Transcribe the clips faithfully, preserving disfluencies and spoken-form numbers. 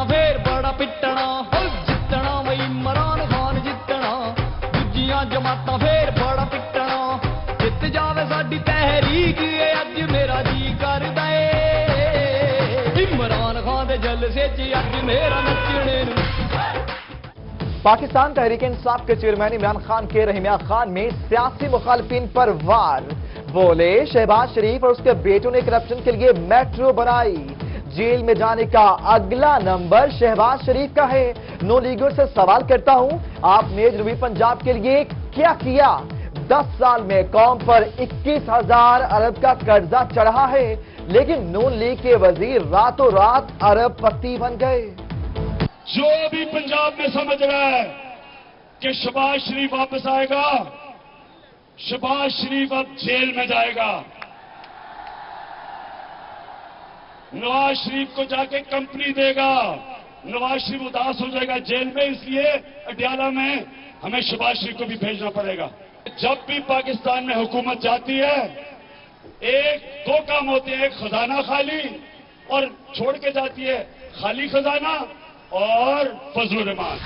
پھر بڑا پٹنا جتنا وہی عمران خان جتنا دوجیاں جماعتاں پھر بڑا پٹنا جت جاوے ساڈی تحریک اج میرا جی کردا اے عمران خان دے جلسے چ اج میرا نچنے نوں پاکستان تحریک انصاف کے چیئرمین عمران خان کے رحیمیہ خان میں سیاسی مخالفین پر وار بولے شہباز شریف اور اس کے بیٹوں نے کرپشن کے لیے میٹرو بنائی جیل میں جانے کا اگلا نمبر شہباز شریف کا ہے نو لیگوں سے سوال کرتا ہوں آپ نے جنوبی پنجاب کے لیے کیا کیا دس سال میں قوم پر اکیس ہزار ارب کا قرضہ چڑھا ہے لیکن نون لیگ کے وزیر راتوں رات ارب پتی بن گئے جو بھی پنجاب میں سمجھ رہا ہے کہ شہباز شریف واپس آئے گا شہباز شریف اب جیل میں جائے گا نواز شریف کو جا کے کمپنی دے گا نواز شریف اداس ہو جائے گا جیل میں اس لیے اڈیالہ میں ہمیں شہباز شریف کو بھی بھیجنا پڑے گا جب بھی پاکستان میں حکومت جاتی ہے ایک دو کام ہوتے ہیں ایک خزانہ خالی اور چھوڑ کے جاتی ہے خالی خزانہ اور فضل الرحمان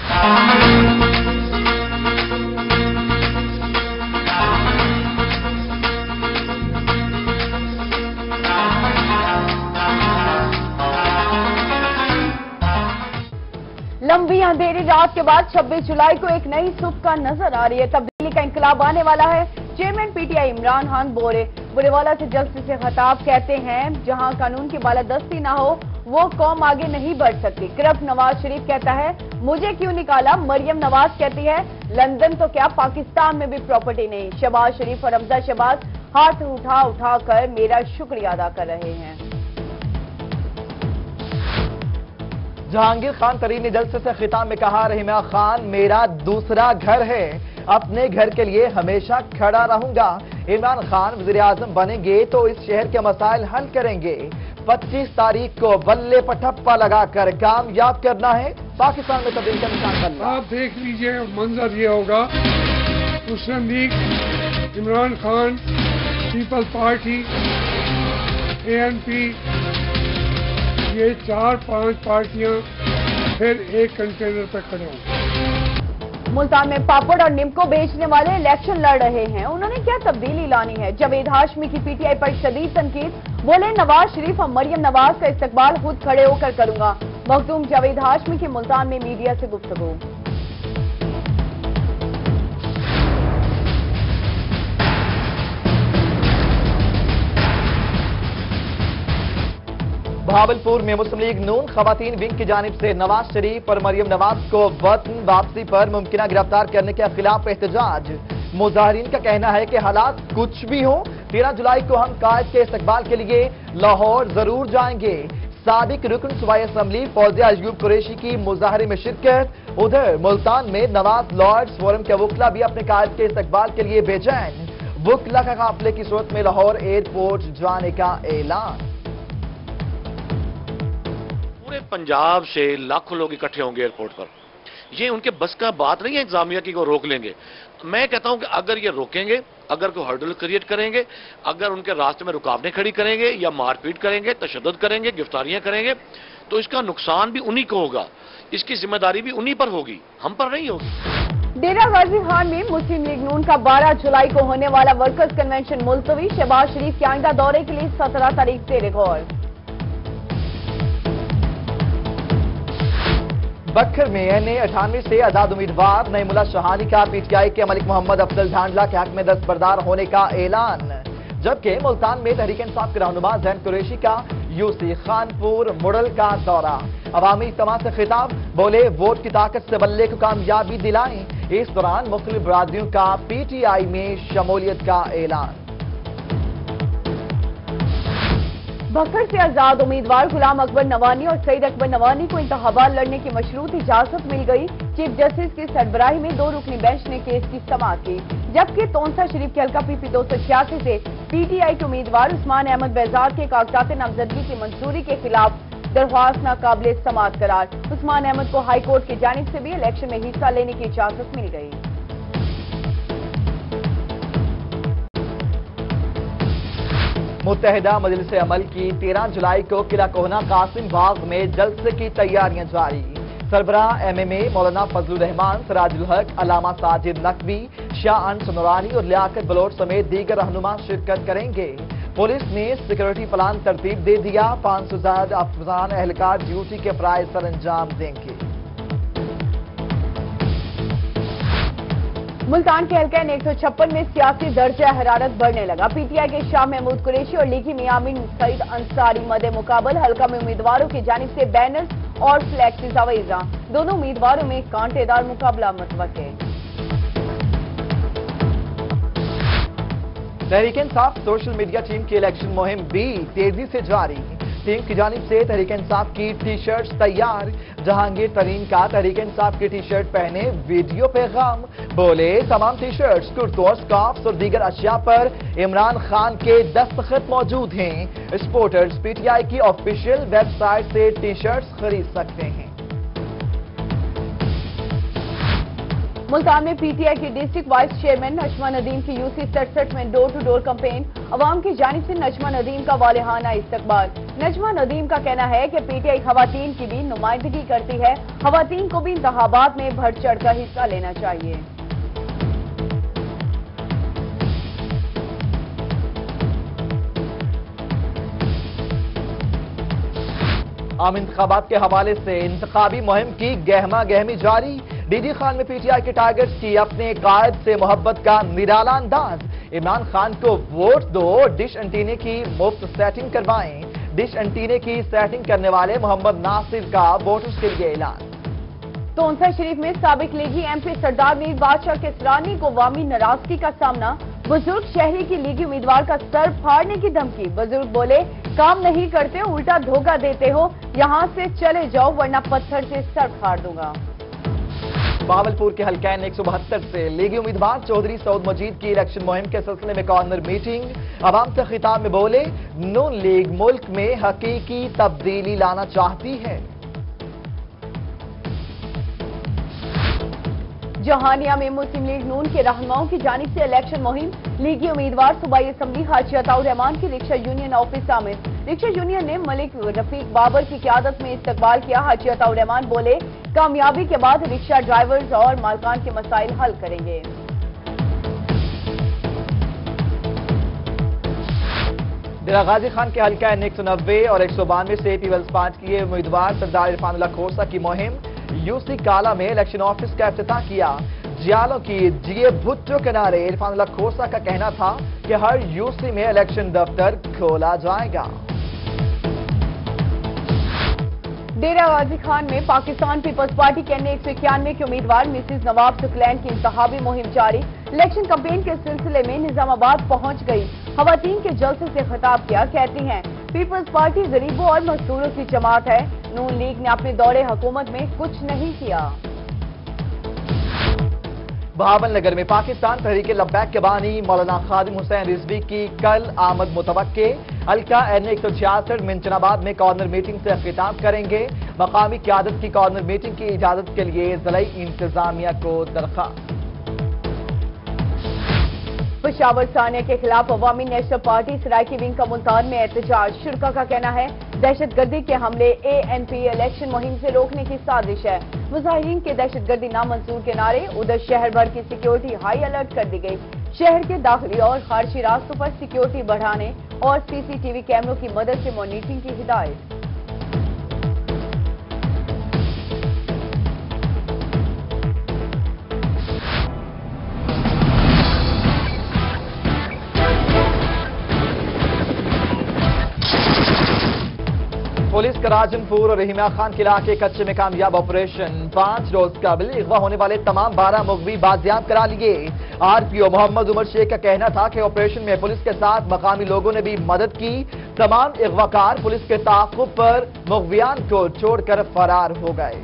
لمبی اندھیری رات کے بعد چھبیس جولائی کو ایک نئی صبح نظر آ رہی ہے تبدیلی کا انقلاب آنے والا ہے chairman P T I Imran Khan بورے بورے والا سے جلسے سے خطاب کہتے ہیں جہاں قانون کی بالادستی نہ ہو وہ قوم آگے نہیں بڑھ سکتی کرپٹ نواز شریف کہتا ہے مجھے کیوں نکالا مریم نواز کہتی ہے لندن تو کیا پاکستان میں بھی پراپرٹی نہیں شہباز شریف اور حمزہ شہباز ہاتھ اٹھا اٹھا کر میرا شکریہ ادا کر رہے ہیں جہانگیر خان ترین نے جلسے سے خطاب میں کہا رحیمیہ خان میرا دوسرا گھر ہے اپنے گھر کے لیے ہمیشہ کھڑا رہوں گا عمران خان وزیر اعظم بنیں گے تو اس شہر کے مسائل حل کریں گے پچیس تاریخ کو بلے پٹھپا لگا کر کامیاب کرنا ہے پاکستان میں تبدیلی کا نشان بننا آپ دیکھ لیجئے منظر یہ ہوگا Muslim League Imran Khan People Party A N P یہ چار پانچ پارٹیاں پھر ایک کنٹینر پہ کھڑے ہوں ملتان میں پاپڑ اور نمکو بیچنے والے الیکشن لڑ رہے ہیں انہوں نے کیا تبدیلی لانی ہے جاوید ہاشمی کی پی ٹی آئی پر شدید تنقید بولے نواز شریف اور مریم نواز کا استقبال خود کھڑے ہو کر کروں گا مخدوم جاوید ہاشمی کی ملتان میں میڈیا سے گفتگو بھاولپور میں مسلم لیگ نون خواتین ونگ کی جانب سے نواز شریف اور مریم نواز کو وطن واپسی پر ممکنہ گرفتار کرنے کے خلاف احتجاج مظاہرین کا کہنا ہے کہ حالات کچھ بھی ہوں تیرہ جولائی کو ہم قائد کے استقبال کے لیے لاہور ضرور جائیں گے سابق رکن صوبائی اسمبلی فوزیہ ایوب قریشی کی مظاہرے میں شرکت ادھر ملتان میں نواز لارڈز فورم کے وکلا بھی اپنے قائد کے استقبال کے لیے بے چین وکلا کا قافلے کی صورت میں لاہور ایئرپورٹ جانے کا اعلان پورے پنجاب سے لاکھوں لوگ اکٹھے ہوں گے ایئرپورٹ پر یہ ان کے بس کا بات نہیں ہے انتظامیہ کی وہ روک لیں گے میں کہتا ہوں کہ اگر یہ روکیں گے اگر کوئی ہرڈل کریٹ کریں گے اگر ان کے راستے میں رکاوٹیں کھڑی کریں گے یا مار پیٹ کریں گے تشدد کریں گے گرفتاریاں کریں گے تو اس کا نقصان بھی انہی کو ہوگا اس کی ذمہ داری بھی انہی پر ہوگی ہم پر نہیں ہوگی ڈیرہ غازی خان میں مسلم لیگ نون کا بارہ جولائی کو ہونے والا ورکرز کنونشن ملتوی شہباز شریف کے آئندہ دورے کے لیے سترہ تاریخ سے ریکارڈ بکھر میں این اے اٹھانوے سے آزاد امیدوار نعیم اللہ شہانی کا پی ٹی آئی کے ملک محمد افضل ڈھانڈلہ کے حق میں دستبردار ہونے کا اعلان جبکہ ملتان میں تحریک انصاف کے رہنما زین قریشی کا یو سی خانپور مڈل کا دورہ عوامی اجتماع سے خطاب بولے ووٹ کی طاقت سے بلے کو کامیابی دلائیں اس دوران مختلف برادریوں کا پی ٹی آئی میں شمولیت کا اعلان بکھر سے آزاد امیدوار غلام اکبر نوانی اور سعید اکبر نوانی کو انتخابات لڑنے کی مشروط اجازت مل گئی چیف جسٹس کی سربراہی میں دو رکنی بینچ نے کیس کی سماعت کی جبکہ تونسا شریف کے حلقہ پی پی دو سو چھیاسی سے پی ٹی آئی کے امیدوار عثمان احمد بہزاد کے کاغذات نامزدگی کی منظوری کے خلاف درخواست ناقابل سماعت قرار عثمان احمد کو ہائی کورٹ کی جانب سے بھی الیکشن میں حصہ لینے کی اجازت مل گئی मुत्तहिदा मजलिस अमल की तेरह जुलाई को किला कोहना कासिम बाग में जलसे की तैयारियां जारी। सरबराह एम एम ए मौलाना फजलुर रहमान, सराजुल हक, अलामा साजिद नकवी, शाह अंस नूरानी और लियाकत बलोच समेत दीगर रहनुमा शिरकत करेंगे। पुलिस ने सिक्योरिटी प्लान तरतीब दे दिया। पांच सौ ज्यादा अफसरान एहलकार ड्यूटी के फराइज सर अंजाम देंगे। मुल्तान के हल्का एक सौ छप्पन में सियासी दर्जा हरारत बढ़ने लगा। पीटीआई के शाह महमूद कुरैशी और लीगी मियामिन सईद अंसारी मदे मुकाबल हल्का में उम्मीदवारों की जानिब से बैनर्स और फ्लैक्स आवेजा। दोनों उम्मीदवारों में कांटेदार मुकाबला मुतवक्के। Tehreek Insaf social media team की इलेक्शन मुहिम भी तेजी से जारी। टीम की जानिब से तहरीक इंसाफ की टी शर्ट्स तैयार। जहांगीर तरीन का तहरीक इंसाफ की टी शर्ट पहने वीडियो पैगाम, बोले तमाम टी शर्ट्स, कुर्तों, स्कार्फ्स और दीगर अशिया पर इमरान खान के दस्तखत मौजूद हैं। सपोर्टर्स पीटीआई की ऑफिशियल वेबसाइट से टी शर्ट्स खरीद सकते हैं। मुल्तान में पीटीआई की district vice chairman Najma Nadeem की यूसी सड़सठ में डोर टू डोर कैंपेन। अवाम की जानिब से नजमा नदीम का वालिहाना इस्तकबाल। नजमा नदीम का कहना है कि पीटीआई खवातीन की भी नुमाइंदगी करती है। खवातीन को भी इंतखाबात में बढ़ चढ़ कर हिस्सा लेना चाहिए। आम इंतखाबात के हवाले से इंतखाबी मुहिम की गहमा गहमी जारी। डीजी खान में पीटीआई के टारगेट्स की अपने कायद से मोहब्बत का निराला अंदाज। इमरान खान को वोट दो, डिश एंटीने की मुफ्त सेटिंग करवाएं। डिश एंटीने की सेटिंग करने वाले मोहम्मद नासिर का वोटर्स के लिए ऐलान। तोनसा शरीफ में साबिक लीगी एमपी सरदार मीर बादशाह किसरानी को वामी नाराजगी का सामना। बुजुर्ग शहरी की लीगी उम्मीदवार का सर फाड़ने की धमकी। बुजुर्ग बोले काम नहीं करते हो, उल्टा धोखा देते हो, यहां से चले जाओ वरना पत्थर से सर फाड़ दूंगा। बावलपुर के हल्कैन एक सौ बहत्तर से लीगी उम्मीदवार चौधरी सऊद मजीद की इलेक्शन मुहिम के सिलसिले में कॉर्नर मीटिंग। अवाम से खिताब में बोले नून लीग मुल्क में हकीकी तब्दीली लाना चाहती है। जहानिया में मुस्लिम लीग नून के रहनुमाओं की जानिब से इलेक्शन मुहिम। लीगी उम्मीदवार सूबाई असम्बली हाजी अताउर रहमान की रिक्शा यूनियन ऑफिस आमिर। रिक्शा यूनियन ने मलिक रफीक बाबर की क़यादत में इस्तकबाल किया। हाजी अताउर रहमान बोले कामयाबी के बाद रिक्शा ड्राइवर्स और मालकान के मसाइल हल करेंगे। डेरा गाजी खान के हल्का एक सौ नब्बे और एक सौ बानवे से पीपल्स पार्टी के उम्मीदवार सरदार इरफानुल्लाह खोसा की मुहिम। यूसी काला में इलेक्शन ऑफिस का इफ्तिताह किया। जियालों की जीए भुट्टो किनारे इरफानुल्लाह खोसा का कहना था कि हर यूसी में इलेक्शन दफ्तर खोला जाएगा। डेरा गाजी खान में पाकिस्तान पीपल्स पार्टी के अन्य एक सौ इक्यानवे के उम्मीदवार मिसिज नवाब सुकलैन की इंतखाबी मुहिम जारी। इलेक्शन कैंपेन के सिलसिले में निजामाबाद पहुंच गई। खवातीन के जलसे से खिताब किया। कहती हैं पीपल्स पार्टी गरीबों और मजदूरों की जमात है। नून लीग ने अपने दौरे हुकूमत में कुछ नहीं किया। बहावल नगर में पाकिस्तान तहरीक लब्बैक के बानी मौलाना खादिम हुसैन रिजवी की कल आमद मुतवक्के। हल्का एन एक सौ छियासठ मिंचनाबाद में कॉर्नर मीटिंग से खिताब करेंगे। मकामी क़यादत की कॉर्नर मीटिंग की इजाजत के लिए ज़िला इंतजामिया को दरख्वास्त। पेशावर सानिया के खिलाफ अवामी नेशनल पार्टी सराइकी विंग का मुल्तान में एहतजाज। शुरका का कहना है दहशतगर्दी के हमले ए एन पी इलेक्शन मुहिम से रोकने की साजिश है। मुजाहिरीन के दहशतगर्दी नामंजूर के नारे। उधर शहर भर की सिक्योरिटी हाई अलर्ट कर दी गई। शहर के दाखिली और खारजी रास्तों पर सिक्योरिटी बढ़ाने और सीसीटीवी कैमरों की मदद से मॉनिटरिंग की हिदायत। पुलिस का राजनपुर और रहीमा खान के इलाके कच्चे में कामयाब ऑपरेशन। पांच रोज कबल अगवा होने वाले तमाम बारह मुगवी बाजियाब करा लिए। आरपीओ मोहम्मद उमर शेख का कहना था कि ऑपरेशन में पुलिस के साथ मकामी लोगों ने भी मदद की। तमाम अगवाकार पुलिस के ताक़ुब पर मुगवियान को छोड़कर फरार हो गए।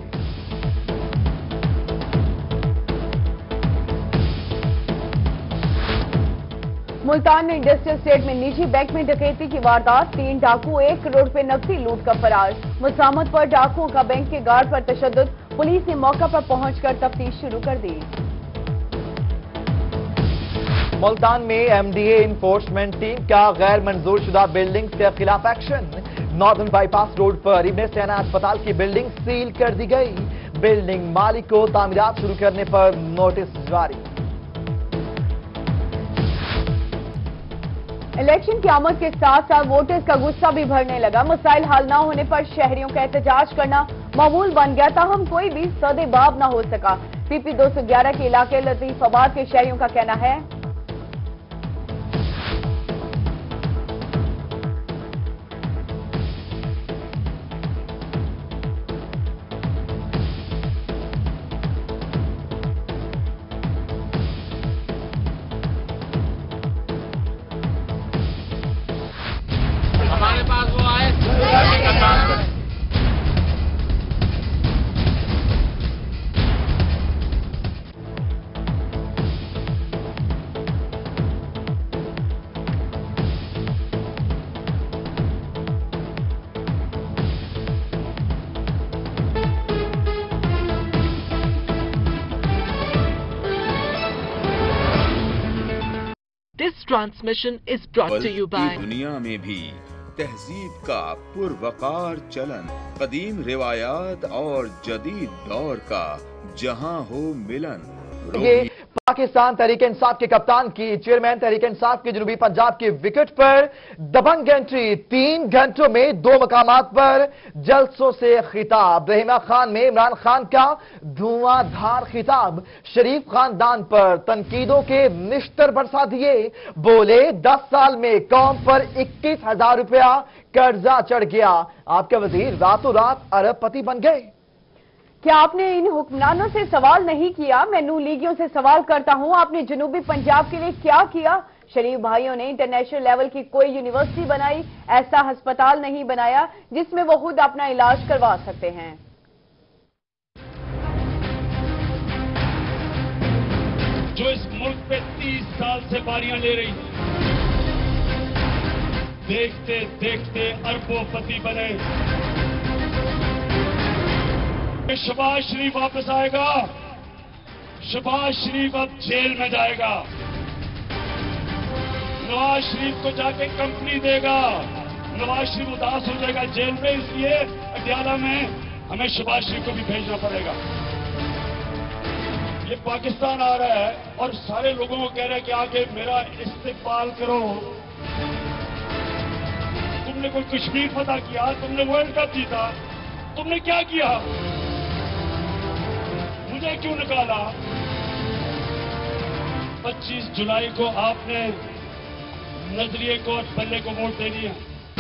मुल्तान में इंडस्ट्रियल स्टेट में निजी बैंक में डकैती की वारदात। तीन डाकू एक करोड़ रुपए नकदी लूट कर फरार। मुसामत पर डाकुओं का बैंक के गार्ड पर तशद्दुद। पुलिस ने मौका पर पहुंचकर तफ्तीश शुरू कर दी। ملتان میں M D A enforcement team کا غیر منظور شدہ بلڈنگ کے خلاف action. Northern bypass road پر ابن سینا اسپتال کی بلڈنگ سیل کر دی گئی. بلڈنگ مالک کو تعمیرات شروع کرنے پر نوٹس جاری. الیکشن کی آمد کے ساتھ ساتھ ووٹرز کا غصہ بھی بڑھنے لگا. مسائل حل نہ ہونے پر شہریوں کا احتجاج کرنا معمول بن گیا. تاہم کوئی بھی سدے باب نہ ہو سکا. پی پی دو سو گیارہ کے علاقے لطیف آباد کے شہریوں کا کہنا ہے ہمارے پاس وہ آئے This transmission is brought to you by دنیا میں بھی تہذیب کا پروقار چلن، قدیم روایات اور جدید دور کا جہاں ہو ملن. یہ پاکستان تحریک انصاف کے کپتان کی چیئرمین تحریک انصاف کے جنوبی پنجاب کی وکٹ پر دبنگ انٹری. تین گھنٹوں میں دو مقامات پر جلسوں سے خطاب. رحیمہ خان میں عمران خان کا دھواں دھار خطاب. شریف خاندان پر تنقیدوں کے نشتر برسا دیے. بولے دس سال میں قوم پر اکیس ہزار روپیہ قرضہ چڑھ گیا. آپ کے وزیر راتوں رات ارب پتی بن گئے. کیا آپ نے ان حکمرانوں سے سوال نہیں کیا؟ میں نون لیگیوں سے سوال کرتا ہوں، آپ نے جنوبی پنجاب کے لیے کیا کیا؟ شریف بھائیوں نے انٹرنیشنل لیول کی کوئی یونیورسٹی بنائی، ایسا ہسپتال نہیں بنایا جس میں وہ خود اپنا علاج کروا سکتے ہیں. جو اس ملک پہ تیس سال سے باریاں لے رہی دیکھتے دیکھتے اربوں پتی بنے. شہباز شریف واپس آئے گا. شہباز شریف اب جیل میں جائے گا. نواز شریف کو جا کے کمپنی دے گا. نواز شریف اداس ہو جائے گا جیل میں، اس لیے اڈیالہ میں ہمیں شہباز شریف کو بھی بھیجنا پڑے گا. یہ پاکستان آ رہا ہے اور سارے لوگوں کو کہہ رہا ہے کہ آگے میرا استقبال کرو. تم نے کوئی کشمیر فتح کیا، تم نے ورلڈ کپ جیتا، تم نے کیا کیا؟ مجھے کیوں نکالا؟ پچیس جولائی کو آپ نے نظریے کو اور بلے کو ووٹ دے دیا.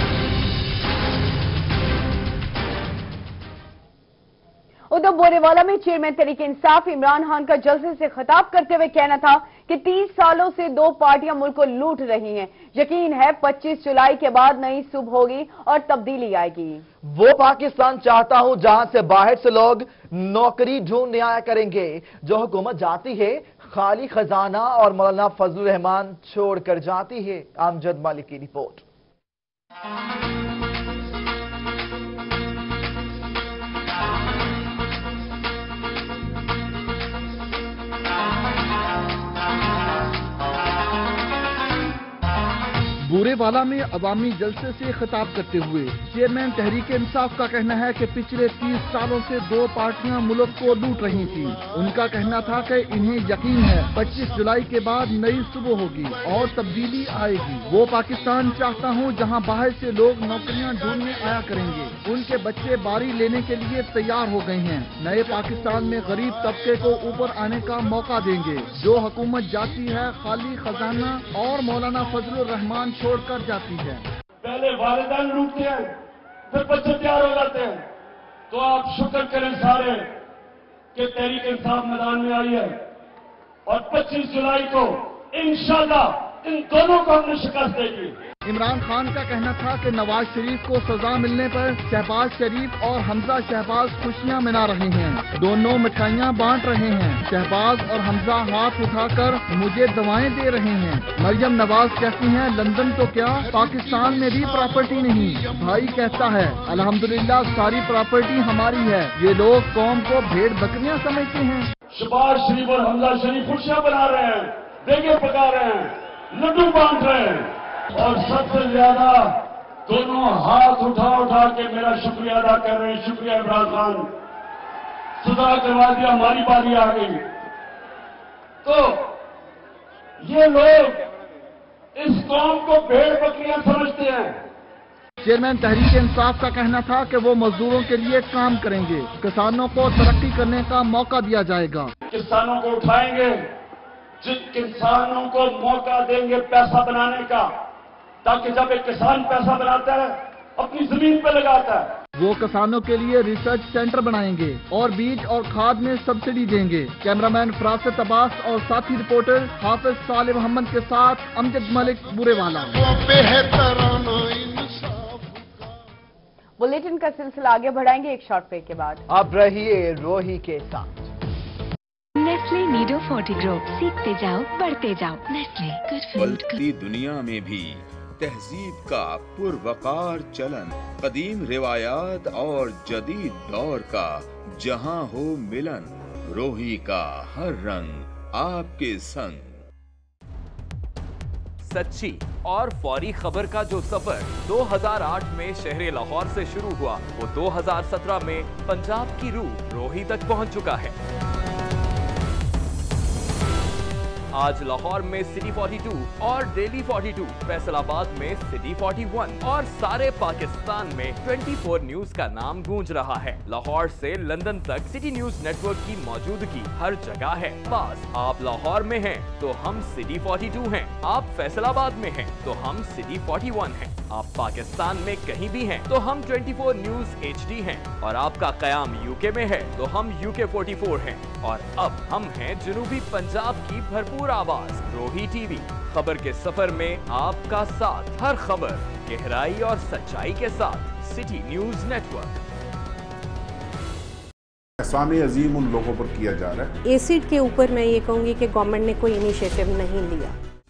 ادھر بورے والا میں چیئرمین تحریک انصاف عمران خان کا جلسے سے خطاب کرتے ہوئے کہنا تھا کہ تیس سالوں سے دو پارٹیاں ملک کو لوٹ رہی ہیں. یقین ہے پچیس جولائی کے بعد نئی صبح ہوگی اور تبدیلی آئے گی. وہ پاکستان چاہتا ہوں جہاں سے باہر سے لوگ نوکری ڈھونڈنے آیا کریں گے. جو حکومت جاتی ہے خالی خزانہ اور مولانا فضل الرحمان چھوڑ کر جاتی ہے. امجد مالک کی رپورٹ. بورے والا میں عوامی جلسے سے خطاب کرتے ہوئے چیئرمین تحریک انصاف کا کہنا ہے کہ پچھلے تیس سالوں سے دو پارٹیاں ملک کو لوٹ رہی تھیں. ان کا کہنا تھا کہ انہیں یقین ہے پچیس جولائی کے بعد نئی صبح ہوگی اور تبدیلی آئے گی. وہ پاکستان چاہتا ہوں جہاں باہر سے لوگ نوکریاں ڈھونڈنے آیا کریں گے. ان کے بچے باری لینے کے لیے تیار ہو گئے ہیں. نئے پاکستان میں غریب طبقے کو اوپر آنے کا موقع دیں گے. جو حکومت جاتی ہے خالی خزانہ اور مولانا فضل الرحمان چھوڑ کر جاتی ہے. پہلے والدین لوٹتے ہیں پھر بچے تیار ہو جاتے ہیں. تو آپ شکر کریں سارے کہ تحریک انصاف میدان میں آئی ہے اور پچیس جولائی کو انشاءاللہ ان دونوں کو ہم نے شکست دے گی. عمران خان کا کہنا تھا کہ نواز شریف کو سزا ملنے پر شہباز شریف اور حمزہ شہباز خوشیاں منا رہے ہیں. دونوں مٹھائیاں بانٹ رہے ہیں. شہباز اور حمزہ ہاتھ اٹھا کر مجھے دوائیں دے رہے ہیں. مریم نواز کہتی ہیں لندن تو کیا پاکستان میں بھی پراپرٹی نہیں. بھائی کہتا ہے الحمدللہ ساری پراپرٹی ہماری ہے. یہ لوگ قوم کو بھیڑ بکریاں سمجھتے ہیں. شہباز شریف اور حمزہ شریف خوشیاں بنا رہے ہیں. देगे पका रहे हैं, लड्डू बांट रहे हैं, और सबसे ज्यादा दोनों हाथ उठा उठा के मेरा शुक्रिया अदा कर रहे हैं। शुक्रिया इमरान खान, सुधा करवा दिया, हमारी बारी आ गई। तो ये लोग इस कौम को भेड़ बकरियां समझते हैं। चेयरमैन तहरीक इंसाफ का कहना था कि वो मजदूरों के लिए काम करेंगे, किसानों को तरक्की करने का मौका दिया जाएगा। किसानों को उठाएंगे, जिन किसानों को मौका देंगे पैसा बनाने का, ताकि जब एक किसान पैसा बनाता है अपनी जमीन पे लगाता है। वो किसानों के लिए रिसर्च सेंटर बनाएंगे और बीज और खाद में सब्सिडी देंगे। कैमरामैन फरासत अब्बास और साथी रिपोर्टर हाफिज सालिम मोहम्मद के साथ अमजद मलिक बुरेवाला। बुलेटिन का सिलसिला आगे बढ़ाएंगे एक शॉर्ट ब्रेक के बाद। अब रहिए रोही के साथ। नेस्ले नीडो फोर्टी ग्रो, सीखते जाओ बढ़ते जाओ। Nestle good food. बदलती दुनिया में भी तहजीब का पुरवकार चलन, कदीम रिवायात और जदीद दौर का जहां हो मिलन, रोही का हर रंग आपके संग। सच्ची और फौरी खबर का जो सफर दो हज़ार आठ में शहर लाहौर से शुरू हुआ, वो दो हज़ार सत्रह में पंजाब की रूह रोही तक पहुंच चुका है। आज लाहौर में सिटी बयालीस और डेली बयालीस, फैसलाबाद में सिटी इकतालीस और सारे पाकिस्तान में चौबीस न्यूज का नाम गूंज रहा है। लाहौर से लंदन तक सिटी न्यूज नेटवर्क की मौजूदगी हर जगह है। पास आप लाहौर में हैं तो हम सिटी बयालीस हैं, आप फैसलाबाद में हैं तो हम सिटी इकतालीस हैं, आप पाकिस्तान में कहीं भी हैं तो हम चौबीस न्यूज एचडी हैं, और आपका कयाम यूके में है तो हम यूके चौवालीस हैं, और अब हम हैं जनूबी पंजाब की भरपूर आवाज रोही टीवी। खबर के सफर में आपका साथ, हर खबर गहराई और सच्चाई के साथ। City news network. Ehsan Azeem उन लोगों पर किया जा रहा है। एसिड के ऊपर मैं ये कहूंगी कि गवर्नमेंट ने कोई इनिशिएटिव नहीं लिया।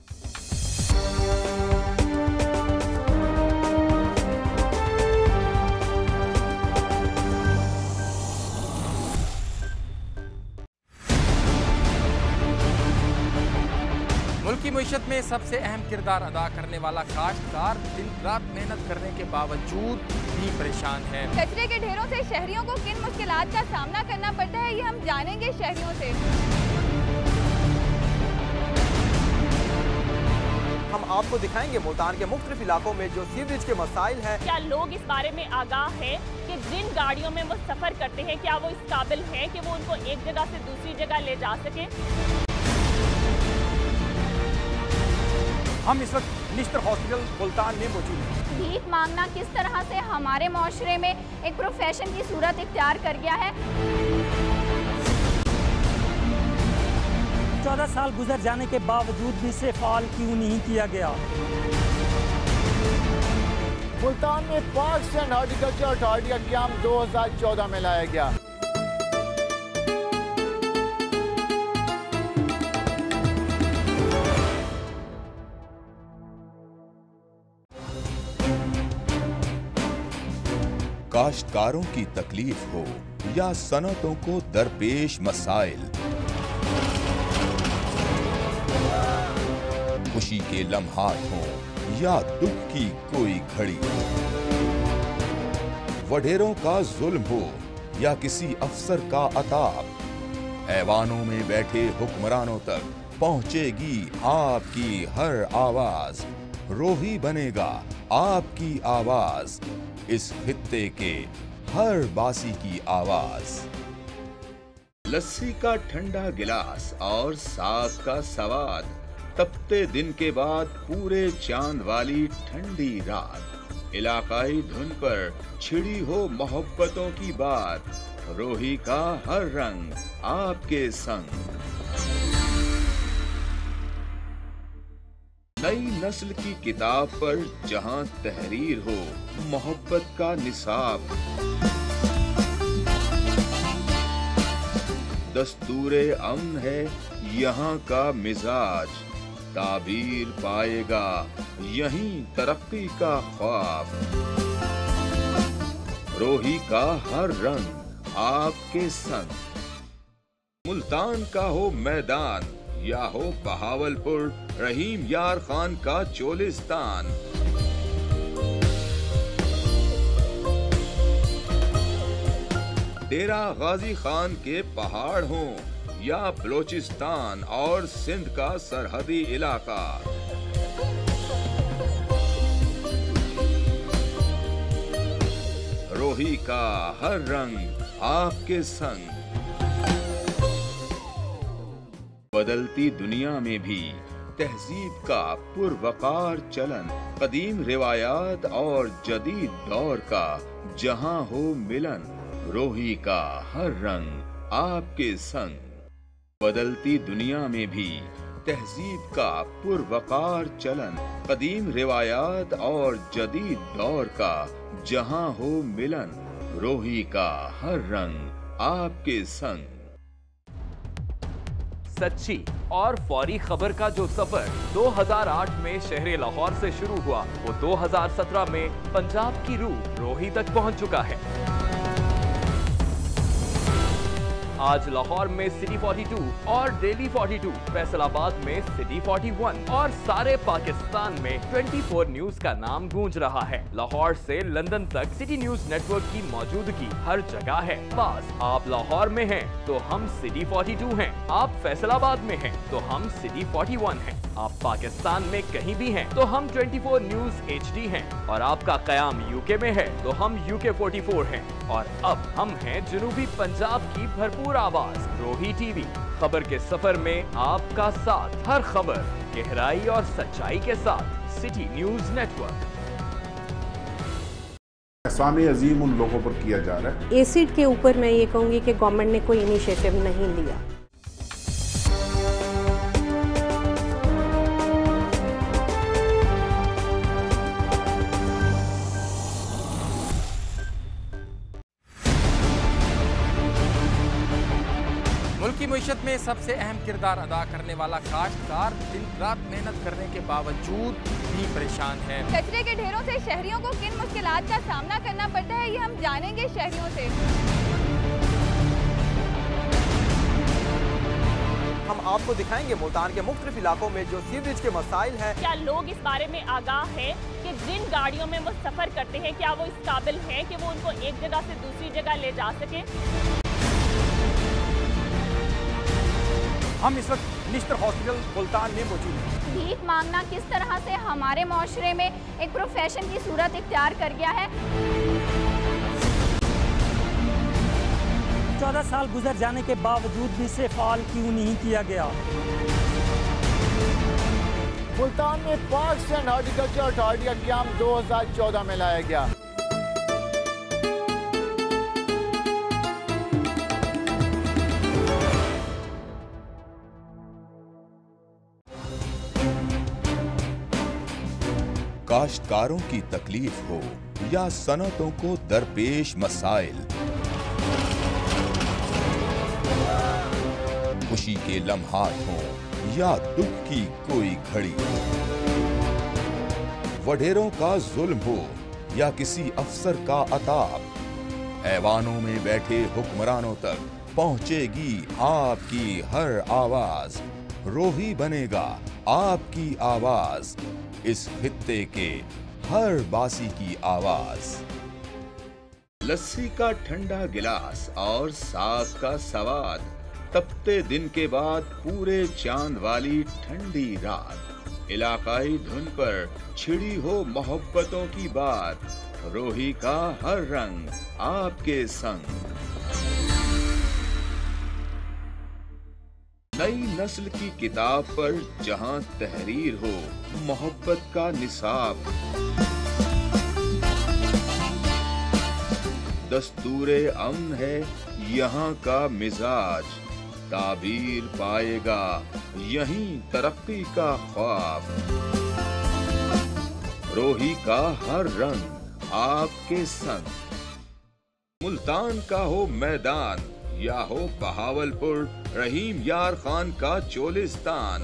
मुल्की मईशत में सबसे अहम किरदार अदा करने वाला काश्तकार दिन रात मेहनत करने के बावजूद भी परेशान है। कचरे के ढेरों से शहरियों को किन मुश्किलात का सामना करना पड़ता है, ये हम जानेंगे शहरियों से। हम आपको दिखाएंगे मुल्तान के मुख्तलिफ इलाकों में जो सीवरेज के मसाइल हैं। क्या लोग इस बारे में आगाह हैं कि जिन गाड़ियों में वो सफर करते हैं क्या वो इस काबिल हैं कि वो उनको एक जगह से दूसरी जगह ले जा सके। हम इस वक्त निश्तर हॉस्पिटल मुल्तान में मौजूद हैं। भीख मांगना किस तरह से हमारे माशरे में एक प्रोफेशन की सूरत इख्तियार कर गया है। चौदह साल गुजर जाने के बावजूद भी इसे फाल क्यों नहीं किया गया। मुल्तान में पार्क्स एंड हॉर्टिकल्चर अथॉरिटी का क्याम दो हज़ार चौदह में लाया गया। काश्तकारों की तकलीफ हो या सनतों को दरपेश मसाइल, खुशी के लम्हात हों या दुख की कोई घड़ी, वडेरों का जुल्म हो या किसी अफसर का अताब, ऐवानों में बैठे हुक्मरानों तक पहुंचेगी आपकी हर आवाज। रोही बनेगा आपकी आवाज, इस खित्ते के हर बासी की आवाज। लस्सी का ठंडा गिलास और साग का सवाद, तपते दिन के बाद पूरे चांद वाली ठंडी रात, इलाकाई धुन पर छिड़ी हो मोहब्बतों की बात। रोही का हर रंग आपके संग। नई नस्ल की किताब पर जहां तहरीर हो मोहब्बत का निसाब, दस्तूरे अमन है यहाँ का मिजाज, ताबीर पाएगा यहीं तरक्की का ख्वाब। रोही का हर रंग आपके संग। मुल्तान का हो मैदान या हो बहावलपुर रहीम यार खान का चोलिस्तान। डेरा गाजी खान के पहाड़ हों या बलोचिस्तान और सिंध का सरहदी इलाका, रोही का हर रंग आपके संग। बदलती दुनिया में भी तहजीब का पुरवकार चलन, कदीम रिवायात और जदीद दौर का जहां हो मिलन, रोही का हर रंग आपके संग। बदलती दुनिया में भी तहजीब का पुरवकार चलन, कदीम रिवायात और जदीद दौर का जहां हो मिलन, रोही का हर रंग आपके संग। सच्ची और फौरी खबर का जो सफर दो हज़ार आठ में शहर लाहौर से शुरू हुआ, वो दो हज़ार सत्रह में पंजाब की रूह रोही तक पहुंच चुका है। आज लाहौर में सिटी बयालीस और डेली बयालीस, फैसलाबाद में सिटी इकतालीस और सारे पाकिस्तान में चौबीस न्यूज का नाम गूंज रहा है। लाहौर से लंदन तक सिटी न्यूज नेटवर्क की मौजूदगी हर जगह है। बस आप लाहौर में हैं तो हम सिटी बयालीस हैं, आप फैसलाबाद में हैं तो हम सिटी इकतालीस हैं, आप पाकिस्तान में कहीं भी हैं तो हम चौबीस न्यूज एचडी हैं, और आपका कयाम यूके में है तो हम यूके चौवालीस हैं, और अब हम हैं जनूबी पंजाब की भरपूर आवाज रोही टीवी। खबर के सफर में आपका साथ, हर खबर गहराई और सच्चाई के साथ city news network. Ehsan Azeem उन लोगों पर किया जा रहा है। एसिड के ऊपर मैं ये कहूँगी कि गवर्नमेंट ने कोई इनिशिएटिव नहीं लिया। मुल्क की मईशत में सबसे अहम किरदार अदा करने वाला काश्तकार दिन रात मेहनत करने के बावजूद भी परेशान है। कचरे के ढेरों से शहरियों को किन मुश्किलात का सामना करना पड़ता है, ये हम जानेंगे शहरियों से। हम आपको दिखाएंगे मुल्तान के मुख्तलिफ इलाकों में जो सीवरेज के मसाइल हैं। क्या लोग इस बारे में आगाह है कि जिन गाड़ियों में वो सफर करते हैं, क्या वो इस काबिल हैं कि वो उनको एक जगह से दूसरी जगह ले जा सके? हम इस वक्त निश्तर हॉस्पिटल मुल्तान में मौजूद हैं। भीख मांगना किस तरह से हमारे माशरे में एक प्रोफेशन की सूरत इख्तियार कर गया है। चौदह साल गुजर जाने के बावजूद भी इसे फाल क्यों नहीं किया गया? मुल्तान में पार्क्स एंड हॉर्टिकल्चर अथॉरिटी का क़याम दो हज़ार चौदह में लाया गया। काश्तकारों की तकलीफ हो या सनतों को दरपेश मसाइल, खुशी के लम्हात हों या दुख की कोई घड़ी, वडेरों का जुल्म हो या किसी अफसर का अताब, ऐवानों में बैठे हुक्मरानों तक पहुंचेगी आपकी हर आवाज, रोही बनेगा आपकी आवाज, इस खित्ते के हर बासी की आवाज। लस्सी का ठंडा गिलास और साग का सवाद, तपते दिन के बाद पूरे चांद वाली ठंडी रात, इलाकाई धुन पर छिड़ी हो मोहब्बतों की बात, रोही का हर रंग आपके संग। नई नस्ल की किताब पर जहां तहरीर हो मोहब्बत का निसाब, दस्तूरे अमन है यहाँ का मिजाज, ताबीर पाएगा यहीं तरक्की का ख्वाब, रोही का हर रंग आपके संग। मुल्तान का हो मैदान या हो बहावलपुर रहीम यार खान का चोलिस्तान,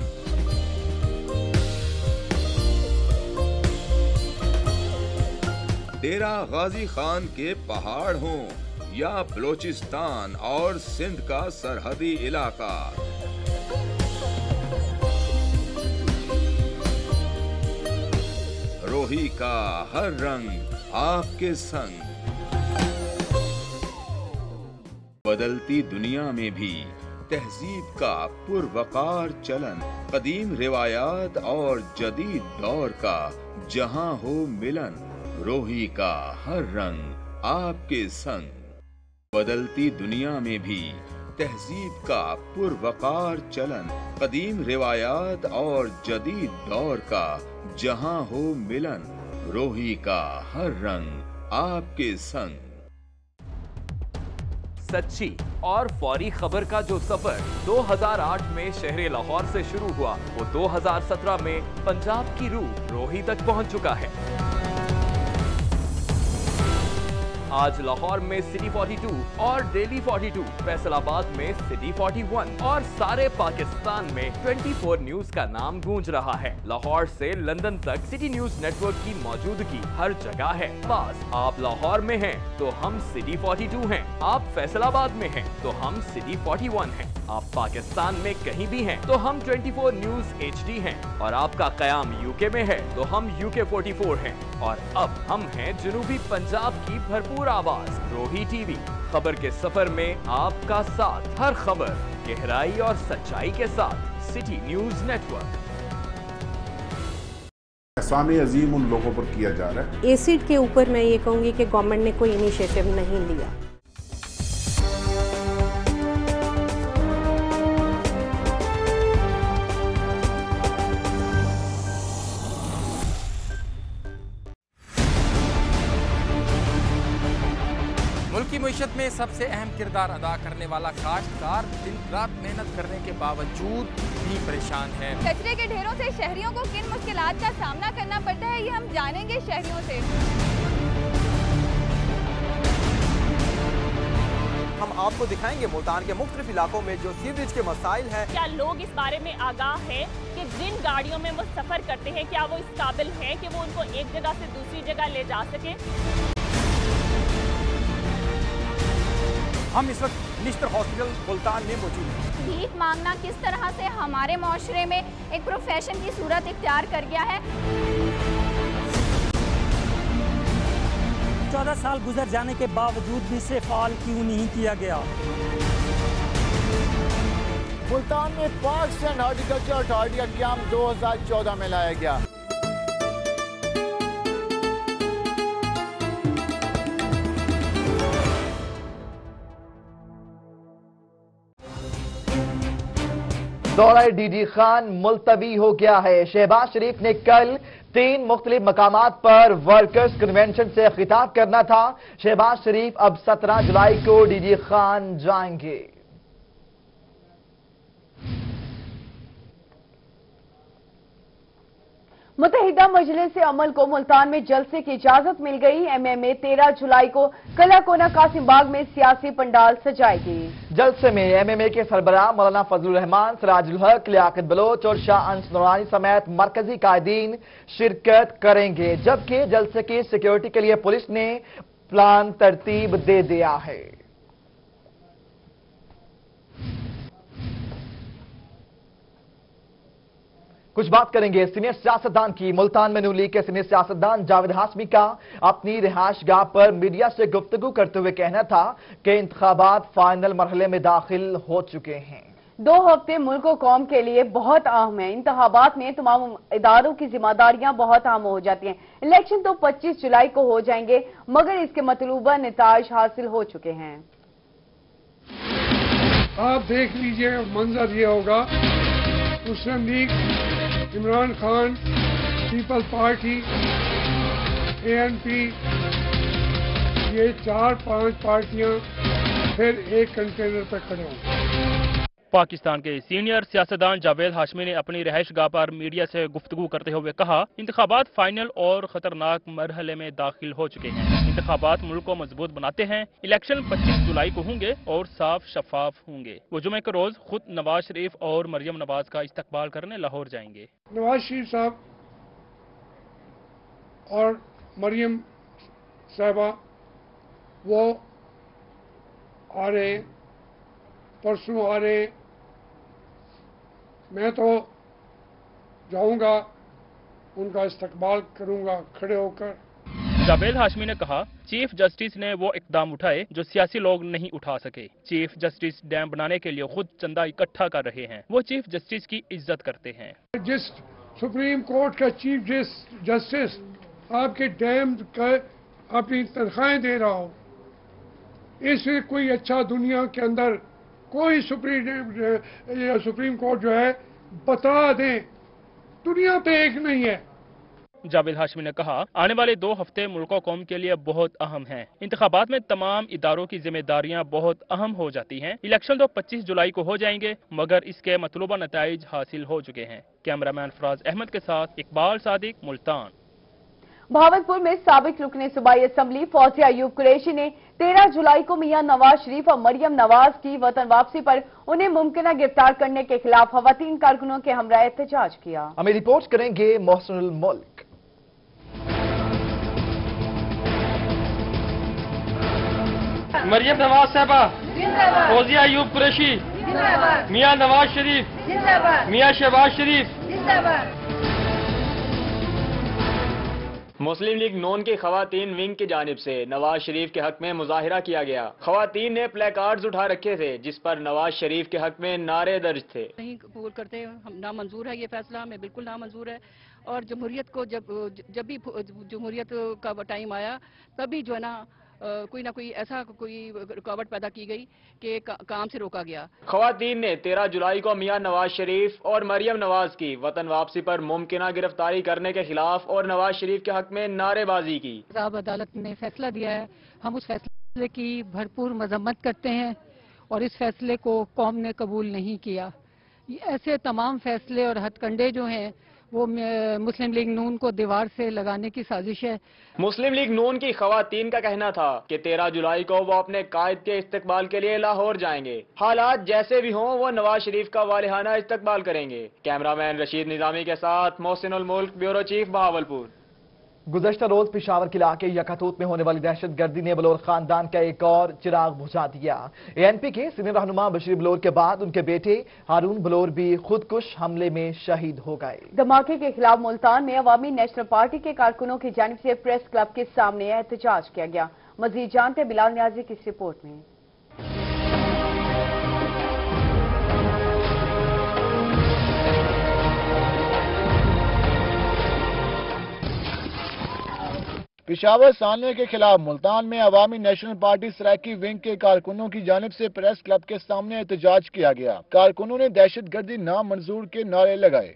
डेरा गाजी खान के पहाड़ हों या बलोचिस्तान और सिंध का सरहदी इलाका, रोही का हर रंग आपके संग। बदलती दुनिया में भी तहजीब का पुरवकार चलन, कदीम रिवायात और जदीद दौर का जहां हो मिलन, रोही का हर रंग आपके संग। बदलती दुनिया में भी तहजीब का पुरवकार चलन, कदीम रिवायात और जदीद दौर का जहां हो मिलन, रोही का हर रंग आपके संग। सच्ची और फौरी खबर का जो सफर दो हज़ार आठ में शहर लाहौर से शुरू हुआ, वो दो हज़ार सत्रह में पंजाब की रूह रोही तक पहुंच चुका है। आज लाहौर में सिटी बयालीस और डेली बयालीस, फैसलाबाद में सिटी इकतालीस और सारे पाकिस्तान में चौबीस न्यूज का नाम गूंज रहा है। लाहौर से लंदन तक सिटी न्यूज नेटवर्क की मौजूदगी हर जगह है। बस आप लाहौर में हैं तो हम सिटी बयालीस हैं, आप फैसलाबाद में हैं तो हम सिटी इकतालीस हैं, आप पाकिस्तान में कहीं भी हैं तो हम चौबीस न्यूज एच डी हैं, और आपका कयाम यूके में है तो हम यूके चौवालीस हैं, और अब हम हैं जनूबी पंजाब की भरपूर आवाज रोही टीवी। खबर के सफर में आपका साथ, हर खबर गहराई और सच्चाई के साथ city news network. Ehsan Azeem उन लोगों पर किया जा रहा है। एसिड के ऊपर मैं ये कहूंगी कि गवर्नमेंट ने कोई इनिशिएटिव नहीं लिया। मुल्क की मईशत में सबसे अहम किरदार अदा करने वाला काश्तकार दिन रात मेहनत करने के बावजूद भी परेशान है। कचरे के ढेरों से शहरियों को किन मुश्किलात का सामना करना पड़ता है, ये हम जानेंगे शहरियों से। हम आपको दिखाएंगे मुल्तान के मुख्तलिफ इलाकों में जो सीवरेज के मसाइल हैं। क्या लोग इस बारे में आगाह हैं कि जिन गाड़ियों में वो सफर करते हैं क्या वो इस काबिल हैं कि वो उनको एक जगह से दूसरी जगह ले जा सके। हम इस वक्त निश्तर हॉस्पिटल मुल्तान में मौजूद हैं। भीख मांगना किस तरह से हमारे माशरे में एक प्रोफेशन की सूरत इख्तियार कर गया है। चौदह साल गुजर जाने के बावजूद भी इसे फाल क्यों नहीं किया गया। मुल्तान में पार्क्स एंड हॉर्टिकल्चर अथॉरिटी का क़याम दो हज़ार चौदह में लाया गया। दौरा डीजी खान मुलतवी हो गया है। शहबाज शरीफ ने कल तीन मुख्तलिफ मकामात पर वर्कर्स कन्वेंशन से खिताब करना था। शहबाज शरीफ अब सत्रह जुलाई को डीजी खान जाएंगे। मुत्तहिदा मजलिस अमल को मुल्तान में जलसे की इजाजत मिल गई। एम एम ए तेरह जुलाई को कला कोना कासिम बाग में सियासी पंडाल सजाएगी। जलसे में एम एम ए के सरबराह मौलाना फजलुर रहमान, सिराजुल हक, लियाकत बलोच और शाह अंस नूरानी समेत मरकजी कायदीन शिरकत करेंगे, जबकि जलसे की सिक्योरिटी के लिए पुलिस ने प्लान तरतीब दे दिया है। कुछ बात करेंगे सीनियर सियासतदान की। मुल्तान में नून लीग के सीनियर सियासतदान जावेद हाशमी का अपनी रिहाइश गाह पर मीडिया से गुफ्तगू करते हुए कहना था कि इंतखाबात फाइनल मरहले में दाखिल हो चुके हैं। दो हफ्ते मुल्क और कौम के लिए बहुत अहम है। इंतखाबात में तमाम इदारों की जिम्मेदारियां बहुत अहम हो जाती हैं। इलेक्शन तो पच्चीस जुलाई को हो जाएंगे, मगर इसके मतलूबा नताइज हासिल हो चुके हैं। आप देख लीजिए मंजर ये होगा, Muslim League, Imran Khan, Peoples Party, A N P, ये चार पांच पार्टियां फिर एक कंटेनर पर खड़े होंगे। पाकिस्तान के सीनियर सियासतदान जावेद हाशमी ने अपनी रहाइश गाह पर मीडिया से गुफ्तगू करते हुए कहा, इंतखाबात फाइनल और खतरनाक मरहले में दाखिल हो चुके हैं। इंतखाबात मुल्क को मजबूत बनाते हैं। इलेक्शन पच्चीस जुलाई को होंगे और साफ शफाफ होंगे। वो जुमे के रोज खुद नवाज शरीफ और मरियम नवाज का इस्तकबाल करने लाहौर जाएंगे। नवाज शरीफ साहब और मरियम साहबा वो आ रहे, परसों आ रहे। मैं तो जाऊंगा उनका इस्तकबाल करूंगा खड़े होकर। जावेद हाशमी ने कहा, चीफ जस्टिस ने वो इकदाम उठाए जो सियासी लोग नहीं उठा सके। चीफ जस्टिस डैम बनाने के लिए खुद चंदा इकट्ठा कर रहे हैं। वो चीफ जस्टिस की इज्जत करते हैं। जिस सुप्रीम कोर्ट का चीफ जस्टिस आपके डैम का अपनी तनख्वाहें दे रहा हो, इससे कोई अच्छा दुनिया के अंदर कोई सुप्रीम सुप्रीम कोर्ट जो है बता दें, दुनिया पे एक नहीं है। जावेद हाशमी ने कहा, आने वाले दो हफ्ते मुल्क और कौम के लिए बहुत अहम हैं। इंतखाबात में तमाम इदारों की जिम्मेदारियां बहुत अहम हो जाती हैं। इलेक्शन तो पच्चीस जुलाई को हो जाएंगे, मगर इसके मतलूबा नताइज हासिल हो चुके हैं। कैमरामैन फराज अहमद के साथ इकबाल सादिक, मुल्तान। भावलपुर में साबिक रुकने सूबाई असम्बली फौजिया अयूब कुरैशी ने तेरह जुलाई को मियां नवाज शरीफ और मरियम नवाज की वतन वापसी पर उन्हें मुमकिन गिरफ्तार करने के खिलाफ खवातीन कारकुनों के हमरा एहतजाज किया। हमें रिपोर्ट करेंगे मोहसिनुल मुल्क। मरियम नवाज साहबा, फौजिया अयूब कुरैशी, मियां नवाज शरीफ, मियां शहबाज शरीफ। मुस्लिम लीग नून की खवातीन विंग की जानिब से नवाज शरीफ के हक में मुजाहिरा किया गया। खवातीन ने प्ले कार्ड्स उठा रखे थे जिस पर नवाज शरीफ के हक में नारे दर्ज थे। नहीं कबूल करते, हम नामंजूर है ये फैसला, हमें बिल्कुल नामंजूर है। और जमहूरियत को जब जब भी जमहूरियत का टाइम आया तभी जो है ना कोई ना कोई ऐसा कोई रुकावट पैदा की गई कि का, काम से रोका गया। खवातीन ने तेरह जुलाई को मियां नवाज शरीफ और मरियम नवाज की वतन वापसी पर मुमकिन गिरफ्तारी करने के खिलाफ और नवाज शरीफ के हक में नारेबाजी की। पंजाब अदालत ने फैसला दिया है, हम उस फैसले की भरपूर मजम्मत करते हैं और इस फैसले को कौम ने कबूल नहीं किया। ऐसे तमाम फैसले और हथकंडे जो हैं वो मुस्लिम लीग नून को दीवार से लगाने की साजिश है। मुस्लिम लीग नून की खवातीन का कहना था कि तेरह जुलाई को वो अपने कायद के इस्तकबाल के लिए लाहौर जाएंगे। हालात जैसे भी हों वो नवाज शरीफ का वालिहाना इस्तकबाल करेंगे। कैमरामैन रशीद निजामी के साथ मोहसिनुल मुल्क, ब्यूरो चीफ, बहावलपुर। गुज़श्ता रोज पिशावर के इलाके यकातूत में होने वाली दहशत गर्दी ने बलोर खानदान का एक और चिराग बुझा दिया। एएनपी के सीनियर रहनुमा बशीर बलोर के बाद उनके बेटे हारून बलोर भी खुदकुश हमले में शहीद हो गए। धमाके के खिलाफ मुल्तान में अवामी नेशनल पार्टी के कारकुनों की जानिब से प्रेस क्लब के सामने एहतजाज किया गया। मजीद जानते बिलाल न्याजी की इस रिपोर्ट में। पिशावर सानवे के खिलाफ मुल्तान में अवामी नेशनल पार्टी सराइकी विंग के कारकुनों की जानिब से प्रेस क्लब के सामने एहतजाज किया गया। कारकुनों ने दहशत गर्दी नामंजूर के नारे लगाए।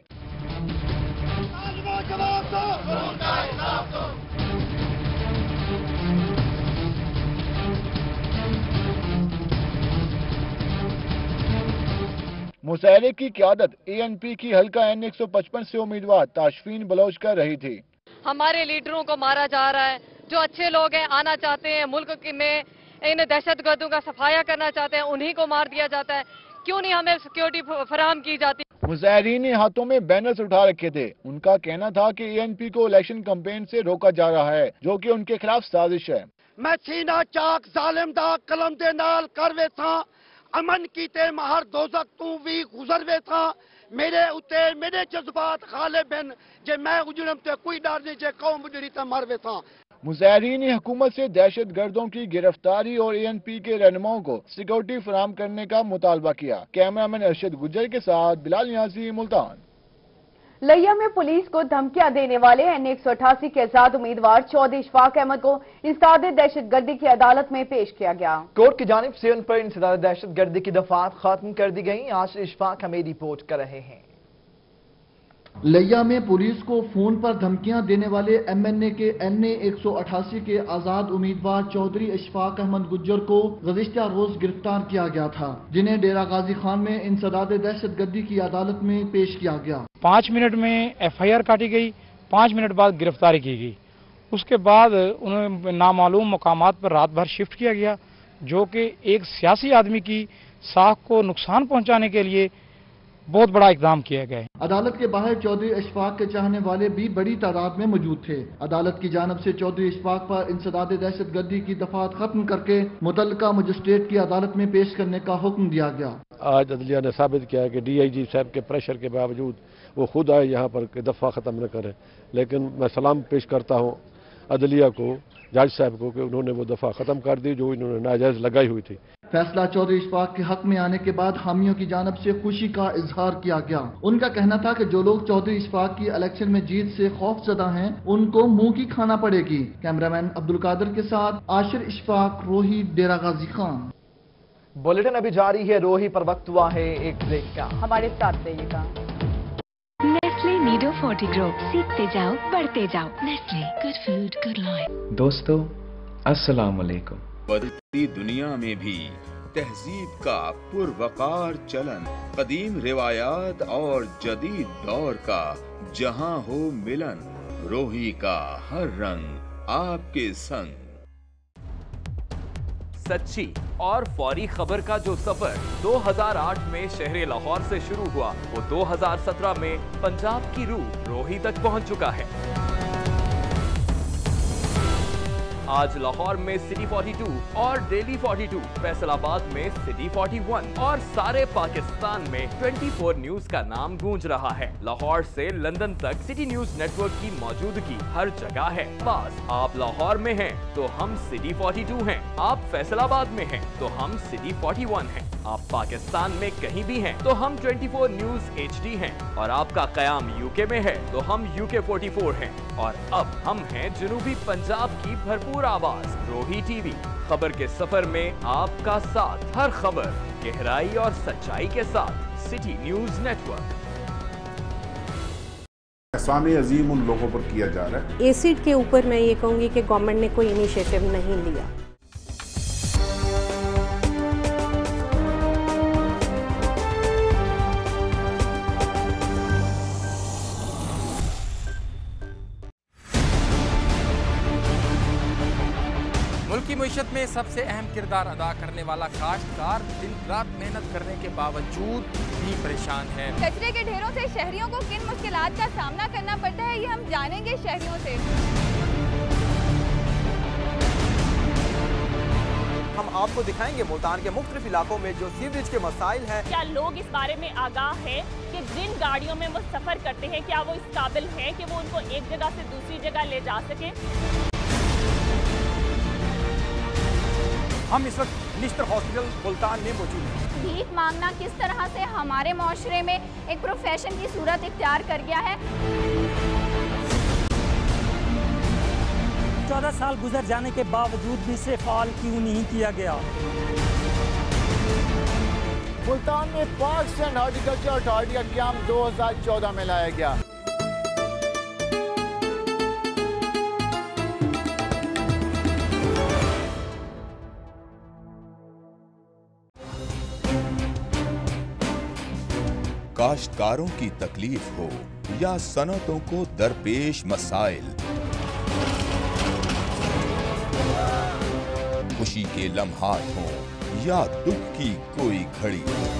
मुशायरे की क़यादत एएनपी की हल्का एन एक सौ पचपन से उम्मीदवार ताशफीन बलोच कर रही थी। हमारे लीडरों को मारा जा रहा है, जो अच्छे लोग हैं, आना चाहते हैं मुल्क में, इन दहशतगर्दों का सफाया करना चाहते हैं, उन्हीं को मार दिया जाता है। क्यों नहीं हमें सिक्योरिटी फराहम की जाती? मुजाहिरीन ने हाथों में बैनर्स उठा रखे थे। उनका कहना था कि एएनपी को इलेक्शन कैंपेन से रोका जा रहा है, जो कि उनके खिलाफ साजिश है। मैं सीना चाक जालिम दा कलम दे नाल करवे था, अमन कीते महर दोजक तू भी गुजरवे था। मेरे उते मेरे जज्बात गालिब हैं, जे मैं उजरम ते कोई डर नहीं, जे कौम उजड़ी ते मरवे था। मुजाहिरीन ने हुकूमत से दहशत गर्दों की गिरफ्तारी और एएनपी के रहनुमाओं को सिक्योरिटी फराहम करने का मुतालबा किया। कैमरामैन अरशद गुजर के साथ बिलाल न्याजी, मुल्तान। लिया में पुलिस को धमकियां देने वाले एन एक सौ अठासी के आजाद उम्मीदवार चौधरी इशफाक अहमद को इंसदाद दहशत गर्दी की अदालत में पेश किया गया। कोर्ट की जानिब से उन पर इंसदाद दहशत गर्दी की दफात खत्म कर दी गई। आज इशफाक हमें रिपोर्ट कर रहे हैं। लिया में पुलिस को फोन पर धमकियां देने वाले एमएनए के एन ए एक सौ अठासी के आजाद उम्मीदवार चौधरी इशफाक अहमद गुज्जर को गुज़िश्ता रोज गिरफ्तार किया गया था, जिन्हें डेरा गाजी खान में इंसदाद दहशत गर्दी की अदालत में पेश किया गया। पाँच मिनट में एफ आई आर काटी गई, पाँच मिनट बाद गिरफ्तारी की गई। उसके बाद उन्हें नामालूम मकामात पर रात भर शिफ्ट किया गया, जो कि एक सियासी आदमी की साख को नुकसान पहुंचाने के लिए बहुत बड़ा इकदाम किया गया है। अदालत के बाहर चौधरी इशफाक के चाहने वाले भी बड़ी तादाद में मौजूद थे। अदालत की जानब से चौधरी इशफाक पर इंसदाद दहशत गर्दी की दफात खत्म करके मुतल्लिका मजिस्ट्रेट की अदालत में पेश करने का हुक्म दिया गया। आज अदलिया ने साबित किया है कि डी आई जी साहब के प्रेशर के बावजूद वो खुद आए यहाँ पर कि दफ़ा ख़त्म न करें। लेकिन मैं सलाम पेश करता हूँ अदलिया को, जज साहब को, कि उन्होंने वो दफ़ा ख़त्म कर दी जो इन्होंने नाजायज़ लगाई हुई थी। फैसला चौधरी इशफाक के हक में आने के बाद हामियों की जानब से खुशी का इजहार किया गया। उनका कहना था कि जो लोग चौधरी इशफाक की इलेक्शन में जीत से खौफजदा हैं, उनको मुंह की खाना पड़ेगी। कैमरामैन अब्दुल कादिर के साथ आशिर इशफाक, रोही, डेरा गाजी खान। बुलेटिन अभी जारी है। रोही पर वक्त हुआ है एक ब्रेक का। हमारे साथ रहिएगा। नेस्ले नीडो फोर्टी ग्रो, सीखते जाओ बढ़ते जाओ। Nestle, good food good life. दोस्तों अस्सलाम वालेकुम। बदलती दुनिया में भी तहजीब का पुरवकार चलन, कदीम रिवायात और जदीद दौर का जहां हो मिलन, रोही का हर रंग आपके संग। सच्ची और फौरी खबर का जो सफर दो हज़ार आठ में शहर लाहौर से शुरू हुआ, वो दो हज़ार सत्रह में पंजाब की रूह रोही तक पहुंच चुका है। आज लाहौर में सिटी बयालीस और दिल्ली बयालीस, फैसलाबाद में सिटी इकतालीस और सारे पाकिस्तान में चौबीस न्यूज का नाम गूंज रहा है। लाहौर से लंदन तक सिटी न्यूज नेटवर्क की मौजूदगी हर जगह है। बस आप लाहौर में हैं तो हम सिटी बयालीस हैं, आप फैसलाबाद में हैं तो हम सिटी इकतालीस हैं, आप पाकिस्तान में कहीं भी हैं तो हम चौबीस न्यूज एच डी हैं, और आपका कयाम यूके में है तो हम यूके चौवालीस हैं, और अब हम हैं जनूबी पंजाब की भरपूर आवाज रोही टीवी। खबर के सफर में आपका साथ, हर खबर गहराई और सच्चाई के साथ city news network. Ehsan Azeem उन लोगों पर किया जा रहा है। एसिड के ऊपर मैं ये कहूँगी कि गवर्नमेंट ने कोई इनिशिएटिव नहीं लिया। मुल्क की मईशत में सबसे अहम किरदार अदा करने वाला काश्तकार दिन रात मेहनत करने के बावजूद भी परेशान है। कचरे के ढेरों से शहरियों को किन मुश्किलात का सामना करना पड़ता है, ये हम जानेंगे शहरियों से। हम आपको दिखाएंगे मुल्तान के मुख्तलिफ इलाकों में जो सीवरेज के मसाइल हैं। क्या लोग इस बारे में आगाह हैं कि जिन गाड़ियों में वो सफर करते हैं, क्या वो इस काबिल हैं कि वो उनको एक जगह से दूसरी जगह ले जा सके। हम इस वक्त निश्तर हॉस्पिटल मुल्तान में मौजूद हैं। भीख मांगना किस तरह से हमारे माशरे में एक प्रोफेशन की सूरत इख्तियार कर गया है। चौदह साल गुजर जाने के बावजूद भी इसे फाल क्यों नहीं किया गया। मुल्तान में पार्क्स एंड हॉर्टिकल्चर अथॉरिटी का क़याम दो हज़ार चौदह में लाया गया। काश्तकारों की तकलीफ हो या सनतों को दरपेश मसाइल, खुशी के लम्हात हो या दुख की कोई घड़ी,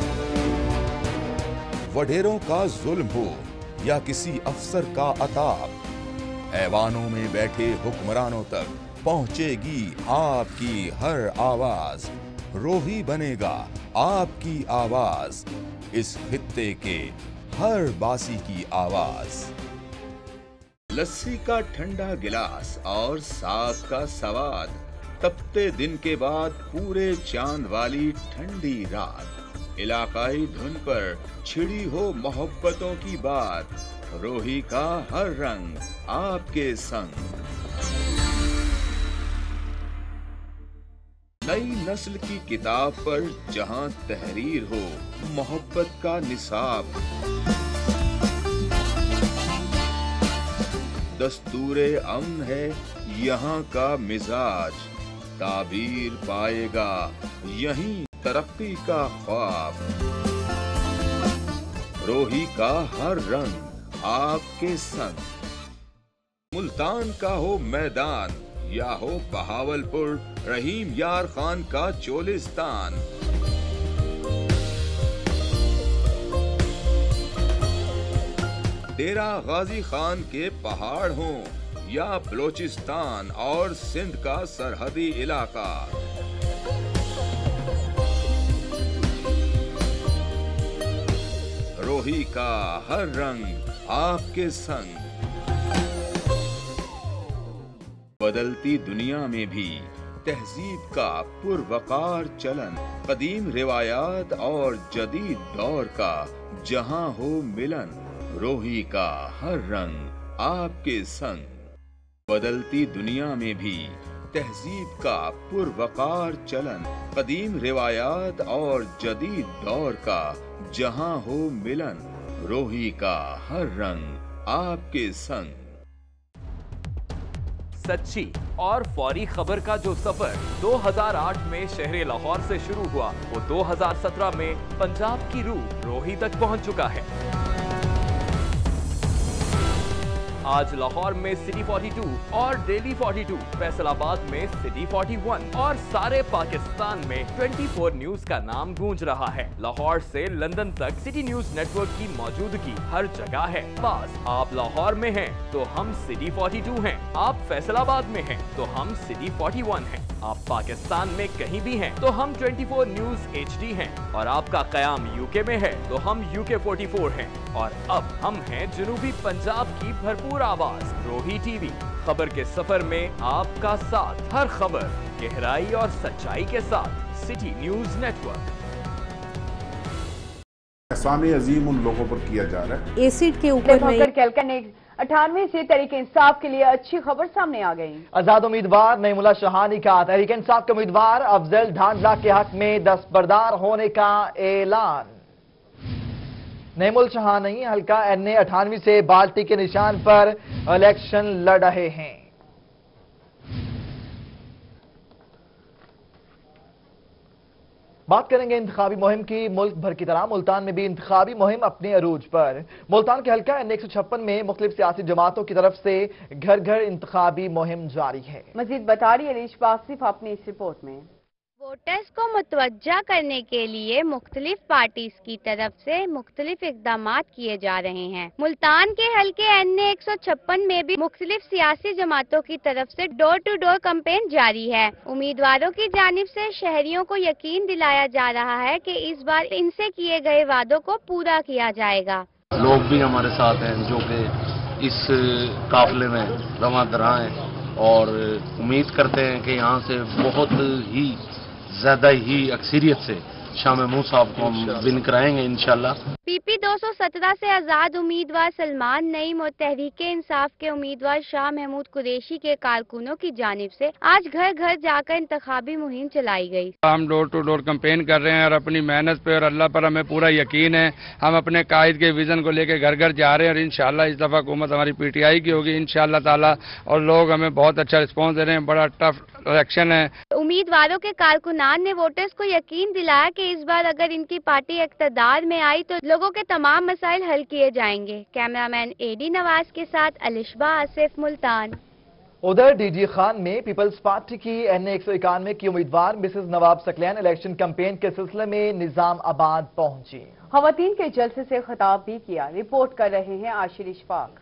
वडेरों का जुल्म हो या किसी अफसर का अताब, ऐवानों में बैठे हुक्मरानों तक पहुंचेगी आपकी हर आवाज। रोही बनेगा आपकी आवाज, इस खित्ते के हर बासी की आवाज। लस्सी का ठंडा गिलास और साग का सवाद, तपते दिन के बाद पूरे चांद वाली ठंडी रात, इलाकाई धुन पर छिड़ी हो मोहब्बतों की बात, रोही का हर रंग आपके संग। नई नस्ल की किताब पर जहां तहरीर हो मोहब्बत का निसाब, दस्तूरे अमन है यहाँ का मिजाज, ताबीर पाएगा यहीं तरक्की का ख्वाब। रोही का हर रंग आपके संग। मुल्तान का हो मैदान या हो बहावलपुर, रहीम यार खान का चोलिस्तान, डेरा गाजी खान के पहाड़ हों या बलोचिस्तान और सिंध का सरहदी इलाका, रोही का हर रंग आपके संग। बदलती दुनिया में भी तहजीब का पुरवकार चलन, कदीम रिवायात और जदीद दौर का जहां हो मिलन, रोही का हर रंग आपके संग। बदलती दुनिया में भी तहजीब का पुरवकार चलन, कदीम रिवायात और जदीद दौर का जहां हो मिलन, रोही का हर रंग आपके संग। सच्ची और फौरी खबर का जो सफर दो हज़ार आठ में शहर लाहौर से शुरू हुआ, वो दो हज़ार सत्रह में पंजाब की रूह रोही तक पहुंच चुका है। आज लाहौर में सिटी बयालीस और डेली बयालीस, फैसलाबाद में सिटी इकतालीस और सारे पाकिस्तान में चौबीस न्यूज का नाम गूंज रहा है। लाहौर से लंदन तक सिटी न्यूज नेटवर्क की मौजूदगी हर जगह है। बस आप लाहौर में हैं तो हम सिटी बयालीस हैं, आप फैसलाबाद में हैं तो हम सिटी इकतालीस हैं, आप पाकिस्तान में कहीं भी हैं तो हम चौबीस न्यूज एच डी हैं, और आपका कयाम यूके में है तो हम यूके चौवालीस हैं, और अब हम हैं जनूबी पंजाब की भरपूर आवाज रोही टीवी। खबर के सफर में आपका साथ, हर खबर गहराई और सच्चाई के साथ city news network. Ehsan Azeem उन लोगों पर किया जा रहा है। एसिड के ऊपर कैलकन ने अठानवे से तहरीक इंसाफ के लिए अच्छी खबर सामने आ गई। आजाद उम्मीदवार नईमुल्ला शाहानी का तहरीक इंसाफ के उम्मीदवार अफजल ढांडला के हक में दस्तबरदार होने का ऐलान। नईमुल शाहानी हल्का एन ए अठानवे से बाल्टी के निशान पर इलेक्शन लड़ रहे हैं। बात करेंगे इंतखाबी मुहिम की। मुल्क भर की तरह मुल्तान में भी इंतखाबी मुहिम अपने अरूज पर। मुल्तान के हल्का एन एक सौ छप्पन में मुख्तलिफ सियासी जमातों की तरफ से घर घर इंतखाबी मुहिम जारी है। मजीद बता रही है रिश्व आसिफ अपनी इस रिपोर्ट में। वोटर्स को मुतवज्जा करने के लिए मुख्तलिफ पार्टीज की तरफ से मुख्तलिफ इकदाम किए जा रहे हैं। मुल्तान के हल्के एन ए एक सौ छप्पन में भी मुख्तलिफ सियासी जमातों की तरफ से डोर टू डोर कैंपेन जारी है। उम्मीदवारों की जानिब से शहरियों को यकीन दिलाया जा रहा है कि इस बार इनसे किए गए वादों को पूरा किया जाएगा। लोग भी हमारे साथ हैं जो कि इस काफिले में रवां दरां हैं, और उम्मीद करते हैं कि यहाँ से बहुत ही ज्यादा ही अक्सरियत से शाह महमूद साहब को हम विन कराएंगे इंशाल्लाह। पीपी दो सौ सत्रह से आजाद उम्मीदवार सलमान नईम और तहरीक इंसाफ के उम्मीदवार शाह महमूद कुरैशी के कारकुनों की जानिब से आज घर घर जाकर इंतखाबी मुहिम चलाई गई। हम डोर टू डोर कैंपेन कर रहे हैं और अपनी मेहनत पे और अल्लाह पर हमें पूरा यकीन है। हम अपने कायद के विजन को लेकर घर घर जा रहे हैं और इंशाल्लाह इस दफा हुकूमत हमारी पीटीआई की होगी इंशाल्लाह ताला, और लोग हमें बहुत अच्छा रिस्पॉन्स दे रहे हैं। बड़ा टफ इलेक्शन है। उम्मीदवारों के कारकुनान ने वोटर्स को यकीन दिलाया कि इस बार अगर इनकी पार्टी इक़्तिदार में आई तो लोगों के तमाम मसाइल हल किए जाएंगे। कैमरामैन एडी नवाज के साथ अलिशबा आसिफ, मुल्तान। उधर डीजी खान में पीपल्स पार्टी की एन ए एक सौ इक्यानवे की उम्मीदवार mrs Nawab Saqlain election campaign के सिलसिले में निजाम आबाद पहुंची। खवातीन के जलसे से खिताब भी किया। रिपोर्ट कर रहे हैं आशिर इशफाक।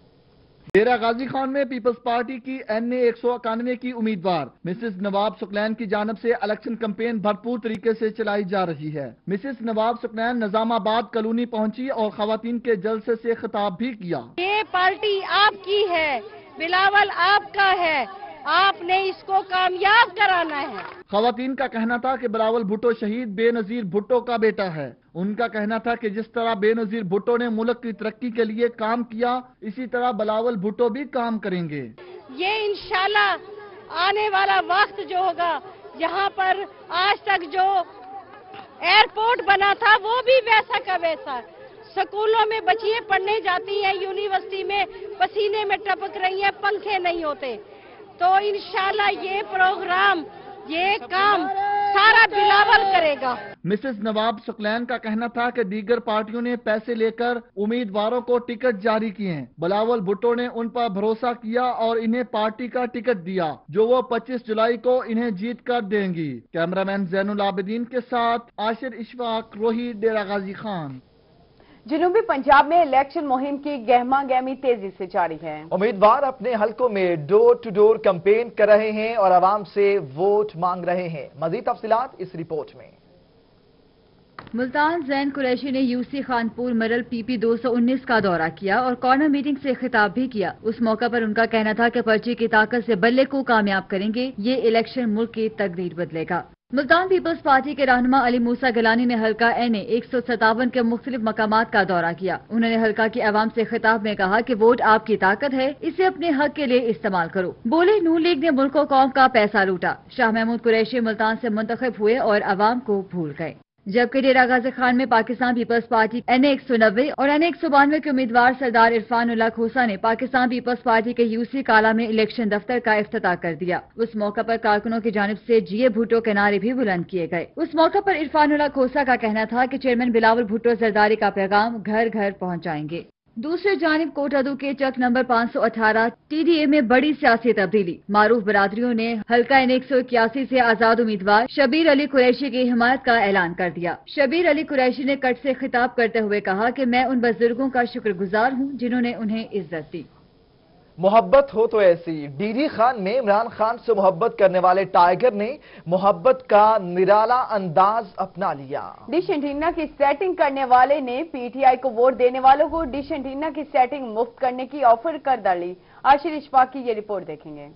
डेरा गाजी खान में पीपल्स पार्टी की एन ए एक सौ इक्यानवे की उम्मीदवार मिसेस नवाब सुकलैन की जानब से इलेक्शन कैंपेन भरपूर तरीके से चलाई जा रही है। मिसेस नवाब सुकलैन निजामाबाद कॉलोनी पहुंची और खवातीन के जलसे से खिताब भी किया। ये पार्टी आपकी है, बिलावल आपका है, आपने इसको कामयाब कराना है। खवातीन का कहना था कि बिलावल भुट्टो शहीद बेनजीर भुट्टो का बेटा है। उनका कहना था कि जिस तरह बेनजीर भुट्टो ने मुल्क की तरक्की के लिए काम किया, इसी तरह बिलावल भुट्टो भी काम करेंगे। ये इंशाल्लाह आने वाला वक्त जो होगा, यहाँ पर आज तक जो एयरपोर्ट बना था वो भी वैसा का वैसा। स्कूलों में बच्चियां पढ़ने जाती हैं, यूनिवर्सिटी में पसीने में टपक रही हैं, पंखे नहीं होते। तो इंशाल्लाह ये प्रोग्राम, ये काम सारा बिलावल करेगा। मिसेस नवाब सुकलैन का कहना था कि दीगर पार्टियों ने पैसे लेकर उम्मीदवारों को टिकट जारी किए हैं। बिलावल भुट्टो ने उन पर भरोसा किया और इन्हें पार्टी का टिकट दिया, जो वो पच्चीस जुलाई को इन्हें जीत कर देंगी। कैमरामैन जैनुल आबिदीन के साथ आशिर इशफाक, रोही, डेरा गाजी खान। जनूबी पंजाब में इलेक्शन मुहिम की गहमा गहमी तेजी से जारी है। उम्मीदवार अपने हलकों में डोर टू डोर कैंपेन कर रहे हैं और आवाम से वोट मांग रहे हैं। मजीद तफसीलात इस रिपोर्ट में। मुल्तान जैन कुरैशी ने यूसी खानपुर मरल पीपी दो सौ उन्नीस का दौरा किया और कॉर्नर मीटिंग से खिताब भी किया। उस मौका पर उनका कहना था कि पर्ची की ताकत से बल्ले को कामयाब करेंगे, ये इलेक्शन मुल्क की तकदीर बदलेगा। मुल्तान पीपल्स पार्टी के रहनुमा अली मूसा गिलानी ने हल्का एन ए एक सौ सतावन के मुख्तलिफ मकामात का दौरा किया। उन्होंने हल्का की आवाम से खिताब में कहा कि वोट आपकी ताकत है, इसे अपने हक के लिए इस्तेमाल करो। बोले नून लीग ने मुल्क और कौम का पैसा लूटा। शाह महमूद कुरैशी मुल्तान से मुंतखब हुए और आवाम को भूल गए। जबकि डेरा गाजी खान में पाकिस्तान पीपल्स पार्टी एन ए एक सौ नब्बे और एन ए एक सौ बानवे के उम्मीदवार सरदार इरफान उल्लाह खोसा ने पाकिस्तान पीपल्स पार्टी के यूसी काला में इलेक्शन दफ्तर का इफ्तिताह कर दिया। उस मौका पर कारकुनों की जानिब से जिए भुट्टो के नारे भी बुलंद किए गए। उस मौका पर इरफान उल्लाह खोसा का कहना था कि चेयरमैन बिलावल भुट्टो जरदारी का पैगाम घर घर पहुंचाएंगे। दूसरी जानिब कोटादू के चक नंबर पाँच सौ अठारह टी डी ए में बड़ी सियासी तब्दीली। मारूफ बरादरियों ने हल्का एन एक सौ इक्यासी से आजाद उम्मीदवार शबीर अली कुरैशी की हिमायत का ऐलान कर दिया। शबीर अली कुरैशी ने कट से खिताब करते हुए कहा कि मैं उन बुजुर्गों का शुक्रगुजार हूँ जिन्होंने उन्हें इज्जत दी। मोहब्बत हो तो ऐसी। डीडी खान में इमरान खान से मोहब्बत करने वाले टाइगर ने मोहब्बत का निराला अंदाज अपना लिया। डिश एंटीना की सेटिंग करने वाले ने पीटीआई को वोट देने वालों को डिश एंटीना की सेटिंग मुफ्त करने की ऑफर कर डाली। आशिर इशफाक की ये रिपोर्ट देखेंगे।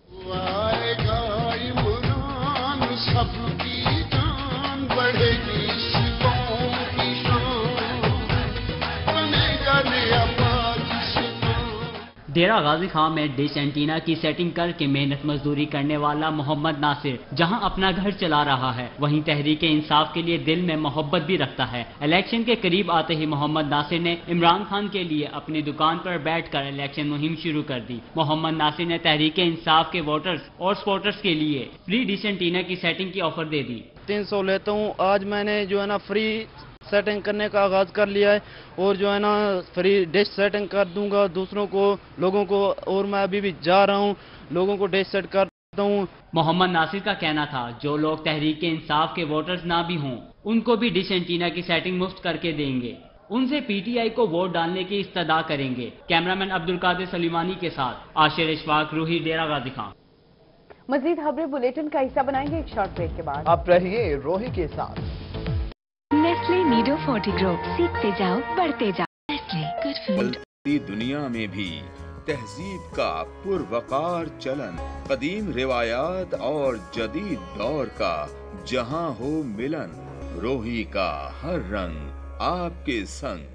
डेरा गाजी खान में डिश एंटीना की सेटिंग करके मेहनत मजदूरी करने वाला मोहम्मद नासिर जहां अपना घर चला रहा है, वहीं तहरीक इंसाफ के लिए दिल में मोहब्बत भी रखता है। इलेक्शन के करीब आते ही मोहम्मद नासिर ने इमरान खान के लिए अपनी दुकान पर बैठकर इलेक्शन मुहिम शुरू कर दी। मोहम्मद नासिर ने तहरीक इंसाफ के वोटर्स और सपोर्टर्स के लिए फ्री डिश एंटीना की सेटिंग की ऑफर दे दी। तीन सौ लेता हूँ, आज मैंने जो है ना फ्री सेटिंग करने का आगाज कर लिया है और जो है ना फ्री डिश सेटिंग कर दूंगा दूसरों को, लोगों को, और मैं अभी भी जा रहा हूं, लोगों को डिश सेट करता हूं। मोहम्मद नासिर का कहना था जो लोग तहरीक इंसाफ के वोटर्स ना भी हों उनको भी डिश एंटीना की सेटिंग मुफ्त करके देंगे। उनसे पीटीआई को वोट डालने की इस्तदा करेंगे। कैमरामैन अब्दुल कादिर सलीमानी के साथ आशिर इशफाक, रोही, डेरा गाजी खान। मजीद खबरें बुलेटिन का हिस्सा बनाएंगे एक शॉर्ट ब्रेक के बाद। आप रहिए रोही के साथ। नेस्ले नीडो फोर्टी ग्रुप, सीखते जाओ बढ़ते जाओ। Nestle good food. दुनिया में भी तहजीब का पुरवकार चलन, कदीम रिवायात और जदीद दौर का जहां हो मिलन, रोही का हर रंग आपके संग।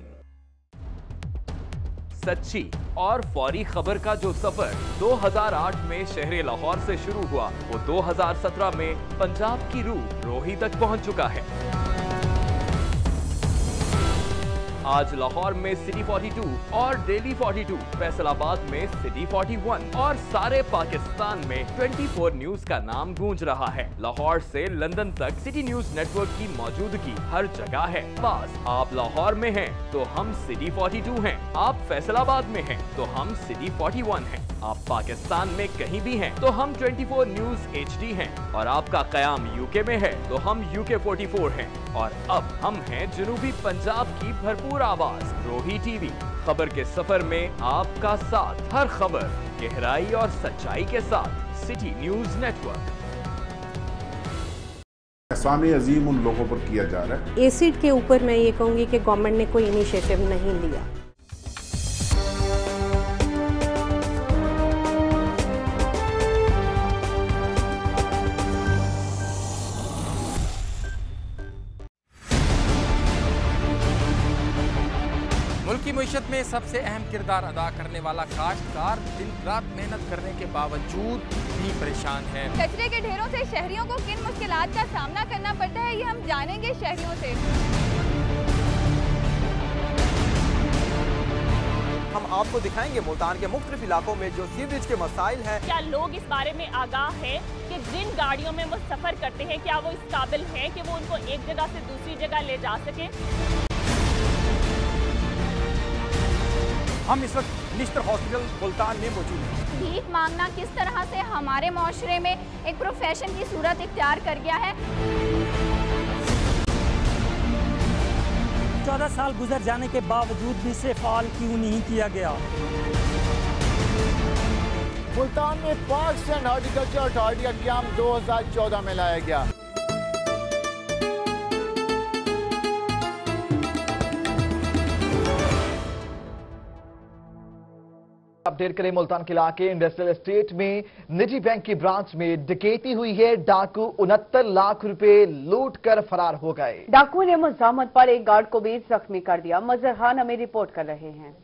सच्ची और फौरी खबर का जो सफर दो हज़ार आठ में शहर लाहौर से शुरू हुआ, वो दो हज़ार सत्रह में पंजाब की रूह रोही तक पहुंच चुका है। आज लाहौर में सिटी बयालीस और डेली बयालीस, फैसलाबाद में सिटी इकतालीस और सारे पाकिस्तान में चौबीस न्यूज का नाम गूंज रहा है। लाहौर से लंदन तक सिटी न्यूज नेटवर्क की मौजूदगी हर जगह है। बस आप लाहौर में हैं तो हम सिटी बयालीस हैं, आप फैसलाबाद में हैं तो हम सिटी इकतालीस हैं, आप पाकिस्तान में कहीं भी हैं तो हम चौबीस न्यूज एचडी हैं, और आपका कयाम यूके में है तो हम यूके चौवालीस हैं, और अब हम हैं जनूबी पंजाब की भरपूर आवाज रोही टीवी। खबर के सफर में आपका साथ, हर खबर गहराई और सच्चाई के साथ city news network. Ehsan Azeem उन लोगों पर किया जा रहा है। एसिड के ऊपर मैं ये कहूँगी कि गवर्नमेंट ने कोई इनिशिएटिव नहीं लिया। मुल्क की मईशत में सबसे अहम किरदार अदा करने वाला काश्तकार दिन रात मेहनत करने के बावजूद भी परेशान है। कचरे के ढेरों से शहरियों को किन मुश्किलात का सामना करना पड़ता है, ये हम जानेंगे शहरियों से। हम आपको दिखाएंगे मुल्तान के मुख्तलिफ इलाकों में जो सीवरेज के मसाइल हैं। क्या लोग इस बारे में आगाह हैं कि जिन गाड़ियों में वो सफर करते हैं क्या वो इस काबिल हैं कि वो उनको एक जगह से दूसरी जगह ले जा सके। हम इस वक्त निश्तर हॉस्पिटल मुल्तान में मौजूद हैं। भीख मांगना किस तरह से हमारे माशरे में एक प्रोफेशन की सूरत इख्तियार कर गया है। चौदह साल गुजर जाने के बावजूद भी इसे फाल क्यों नहीं किया गया। मुल्तान में पार्क्स एंड हॉर्टिकल्चर अथॉरिटी का क्याम दो हज़ार चौदह में लाया गया। अपडेट करें मुल्तान के इलाके इंडस्ट्रियल एस्टेट में निजी बैंक की ब्रांच में डकैती हुई है। डाकू उनहत्तर लाख रुपए लूट कर फरार हो गए। डाकू ने मुजाहमत पर एक गार्ड को भी जख्मी कर दिया। मजहर खान हमें रिपोर्ट कर रहे हैं।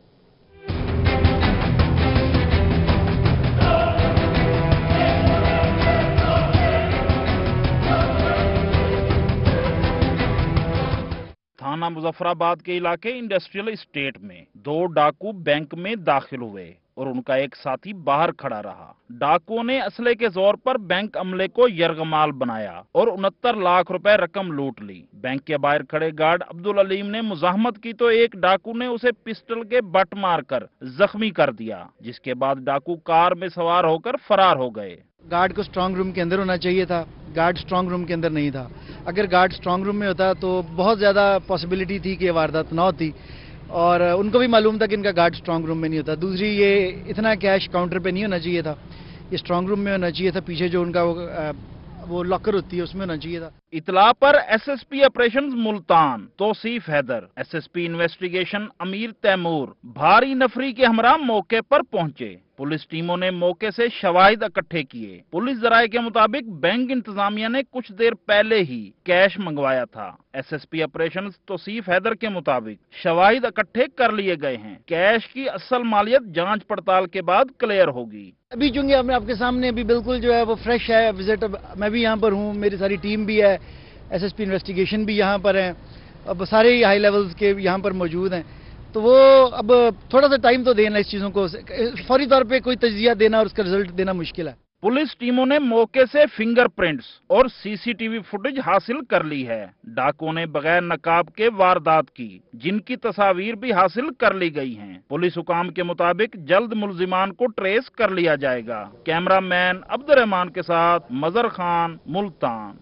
थाना मुजफ्फराबाद के इलाके इंडस्ट्रियल एस्टेट में दो डाकू बैंक में दाखिल हुए और उनका एक साथी बाहर खड़ा रहा। डाकुओं ने असले के जोर पर बैंक अमले को यरगमाल बनाया और उनहत्तर लाख रुपए रकम लूट ली। बैंक के बाहर खड़े गार्ड अब्दुल अलीम ने मुजाहमत की तो एक डाकू ने उसे पिस्टल के बट मारकर जख्मी कर दिया, जिसके बाद डाकू कार में सवार होकर फरार हो गए। गार्ड को स्ट्रांग रूम के अंदर होना चाहिए था, गार्ड स्ट्रांग रूम के अंदर नहीं था। अगर गार्ड स्ट्रांग रूम में होता तो बहुत ज्यादा पॉसिबिलिटी थी कि वारदात ना होती, और उनको भी मालूम था कि इनका गार्ड स्ट्रांग रूम में नहीं होता। दूसरी, ये इतना कैश काउंटर पे नहीं होना चाहिए था, ये स्ट्रांग रूम में होना चाहिए था। पीछे जो उनका वो, वो लॉकर होती है उसमें होना चाहिए था। इतला पर SSP operations Multan Tauseef Haider, SSP investigation Amir Taimur भारी नफरी के हमरा मौके पर पहुंचे। पुलिस टीमों ने मौके से शवाहिद इकट्ठे किए। पुलिस जराये के मुताबिक बैंक इंतजामिया ने कुछ देर पहले ही कैश मंगवाया था। एसएसपी ऑपरेशंस तौसीफ हैदर के मुताबिक शवाहिद इकट्ठे कर लिए गए हैं। कैश की असल मालियत जांच पड़ताल के बाद क्लियर होगी। अभी चूंकि हमने आपके सामने अभी बिल्कुल जो है वो फ्रेश है विजिट, मैं भी यहाँ पर हूँ, मेरी सारी टीम भी है, एसएसपी इन्वेस्टिगेशन भी यहाँ पर है, अब सारे हाई लेवल्स के यहाँ पर मौजूद हैं। तो वो अब थोड़ा सा टाइम तो देना इस चीजों को, फौरी तौर पे कोई तजिया देना और उसका रिजल्ट देना मुश्किल है। पुलिस टीमों ने मौके से फिंगरप्रिंट्स और सीसीटीवी फुटेज हासिल कर ली है। डाकुओं ने बगैर नकाब के वारदात की, जिनकी तस्वीर भी हासिल कर ली गई हैं। पुलिस हुकाम के मुताबिक जल्द मुलजिमान को ट्रेस कर लिया जाएगा। कैमरामैन अब्दुर्रहमान के साथ मजहर खान, मुल्तान।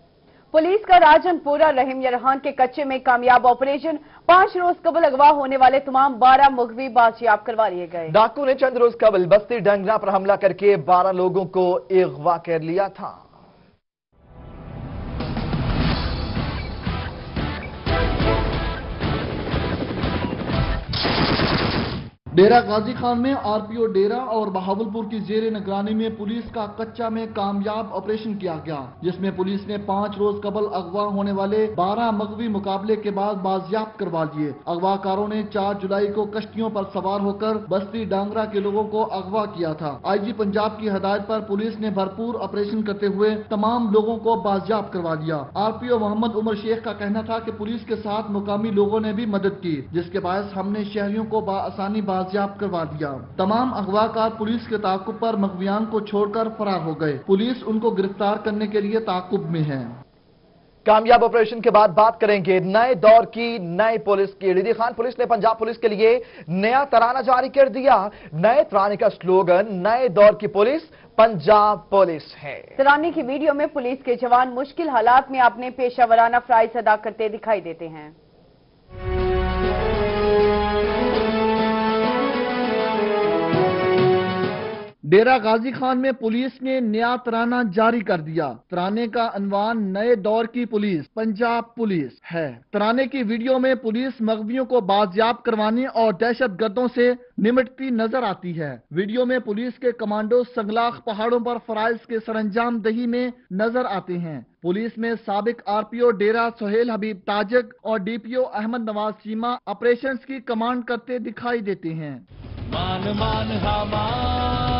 पुलिस का राजनपुरा रहीम यरहान के कच्चे में कामयाब ऑपरेशन। पांच रोज कबल अगवा होने वाले तमाम बारह मुगवी बाजियाब करवा लिए गए। डाकू ने चंद रोज कबल बस्ती डंगरा पर हमला करके बारह लोगों को अगवा कर लिया था। डेरा गाजी खान में आरपीओ डेरा और बहावलपुर की जेर निगरानी में पुलिस का कच्चा में कामयाब ऑपरेशन किया गया, जिसमें पुलिस ने पाँच रोज कबल अगवा होने वाले बारह मगवी मुकाबले के बाद बाजियाब करवा लिए। अगवाकारों ने चार जुलाई को कश्तियों पर सवार होकर बस्ती डांगरा के लोगों को अगवा किया था। आईजी पंजाब की हदायत पर पुलिस ने भरपूर ऑपरेशन करते हुए तमाम लोगों को बाजियाब करवा लिया। आरपीओ मोहम्मद उमर शेख का कहना था कि पुलिस के साथ मुकामी लोगों ने भी मदद की, जिसके बायस हमने शहरियों को बाआसानी बाजियाब करवा दिया। तमाम अगवाकार पुलिस के ताकुब पर मगवियान को छोड़कर फरार हो गए। पुलिस उनको गिरफ्तार करने के लिए ताकुब में है। कामयाब ऑपरेशन के बाद बात करेंगे नए दौर की नई पुलिस की। डीडी खान पुलिस ने पंजाब पुलिस के लिए नया तराना जारी कर दिया। नए तराने का स्लोगन नए दौर की पुलिस पंजाब पुलिस है। तराने की वीडियो में पुलिस के जवान मुश्किल हालात में अपने पेशावराना फराइज अदा करते दिखाई देते हैं। डेरा गाजी खान में पुलिस ने नया तराना जारी कर दिया। तराने का अनवान नए दौर की पुलिस पंजाब पुलिस है। तराने की वीडियो में पुलिस मगवियों को बाजियाब करवाने और दहशत गर्दों से निमटती नजर आती है। वीडियो में पुलिस के कमांडो संगलाख पहाड़ों पर फराइज के सरंजाम दही में नजर आते हैं। पुलिस में साबिक आरपीओ डेरा सोहेल हबीब ताजक और डीपीओ अहमद नवाज चीमा ऑपरेशंस की कमांड करते दिखाई देते हैं। मान मान हमान,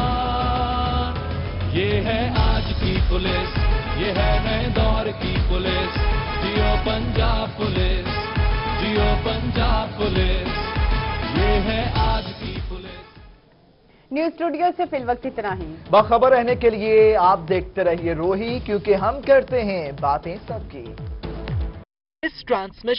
ये है आज की पुलिस, ये है नए दौर की पुलिस। जियो पंजाब पुलिस, जियो पंजाब पुलिस, ये है आज की पुलिस। न्यूज स्टूडियो से फिल वक्त इतना ही। बाखबर रहने के लिए आप देखते रहिए रोही, क्योंकि हम करते हैं बातें सबकी। इस ट्रांसमिशन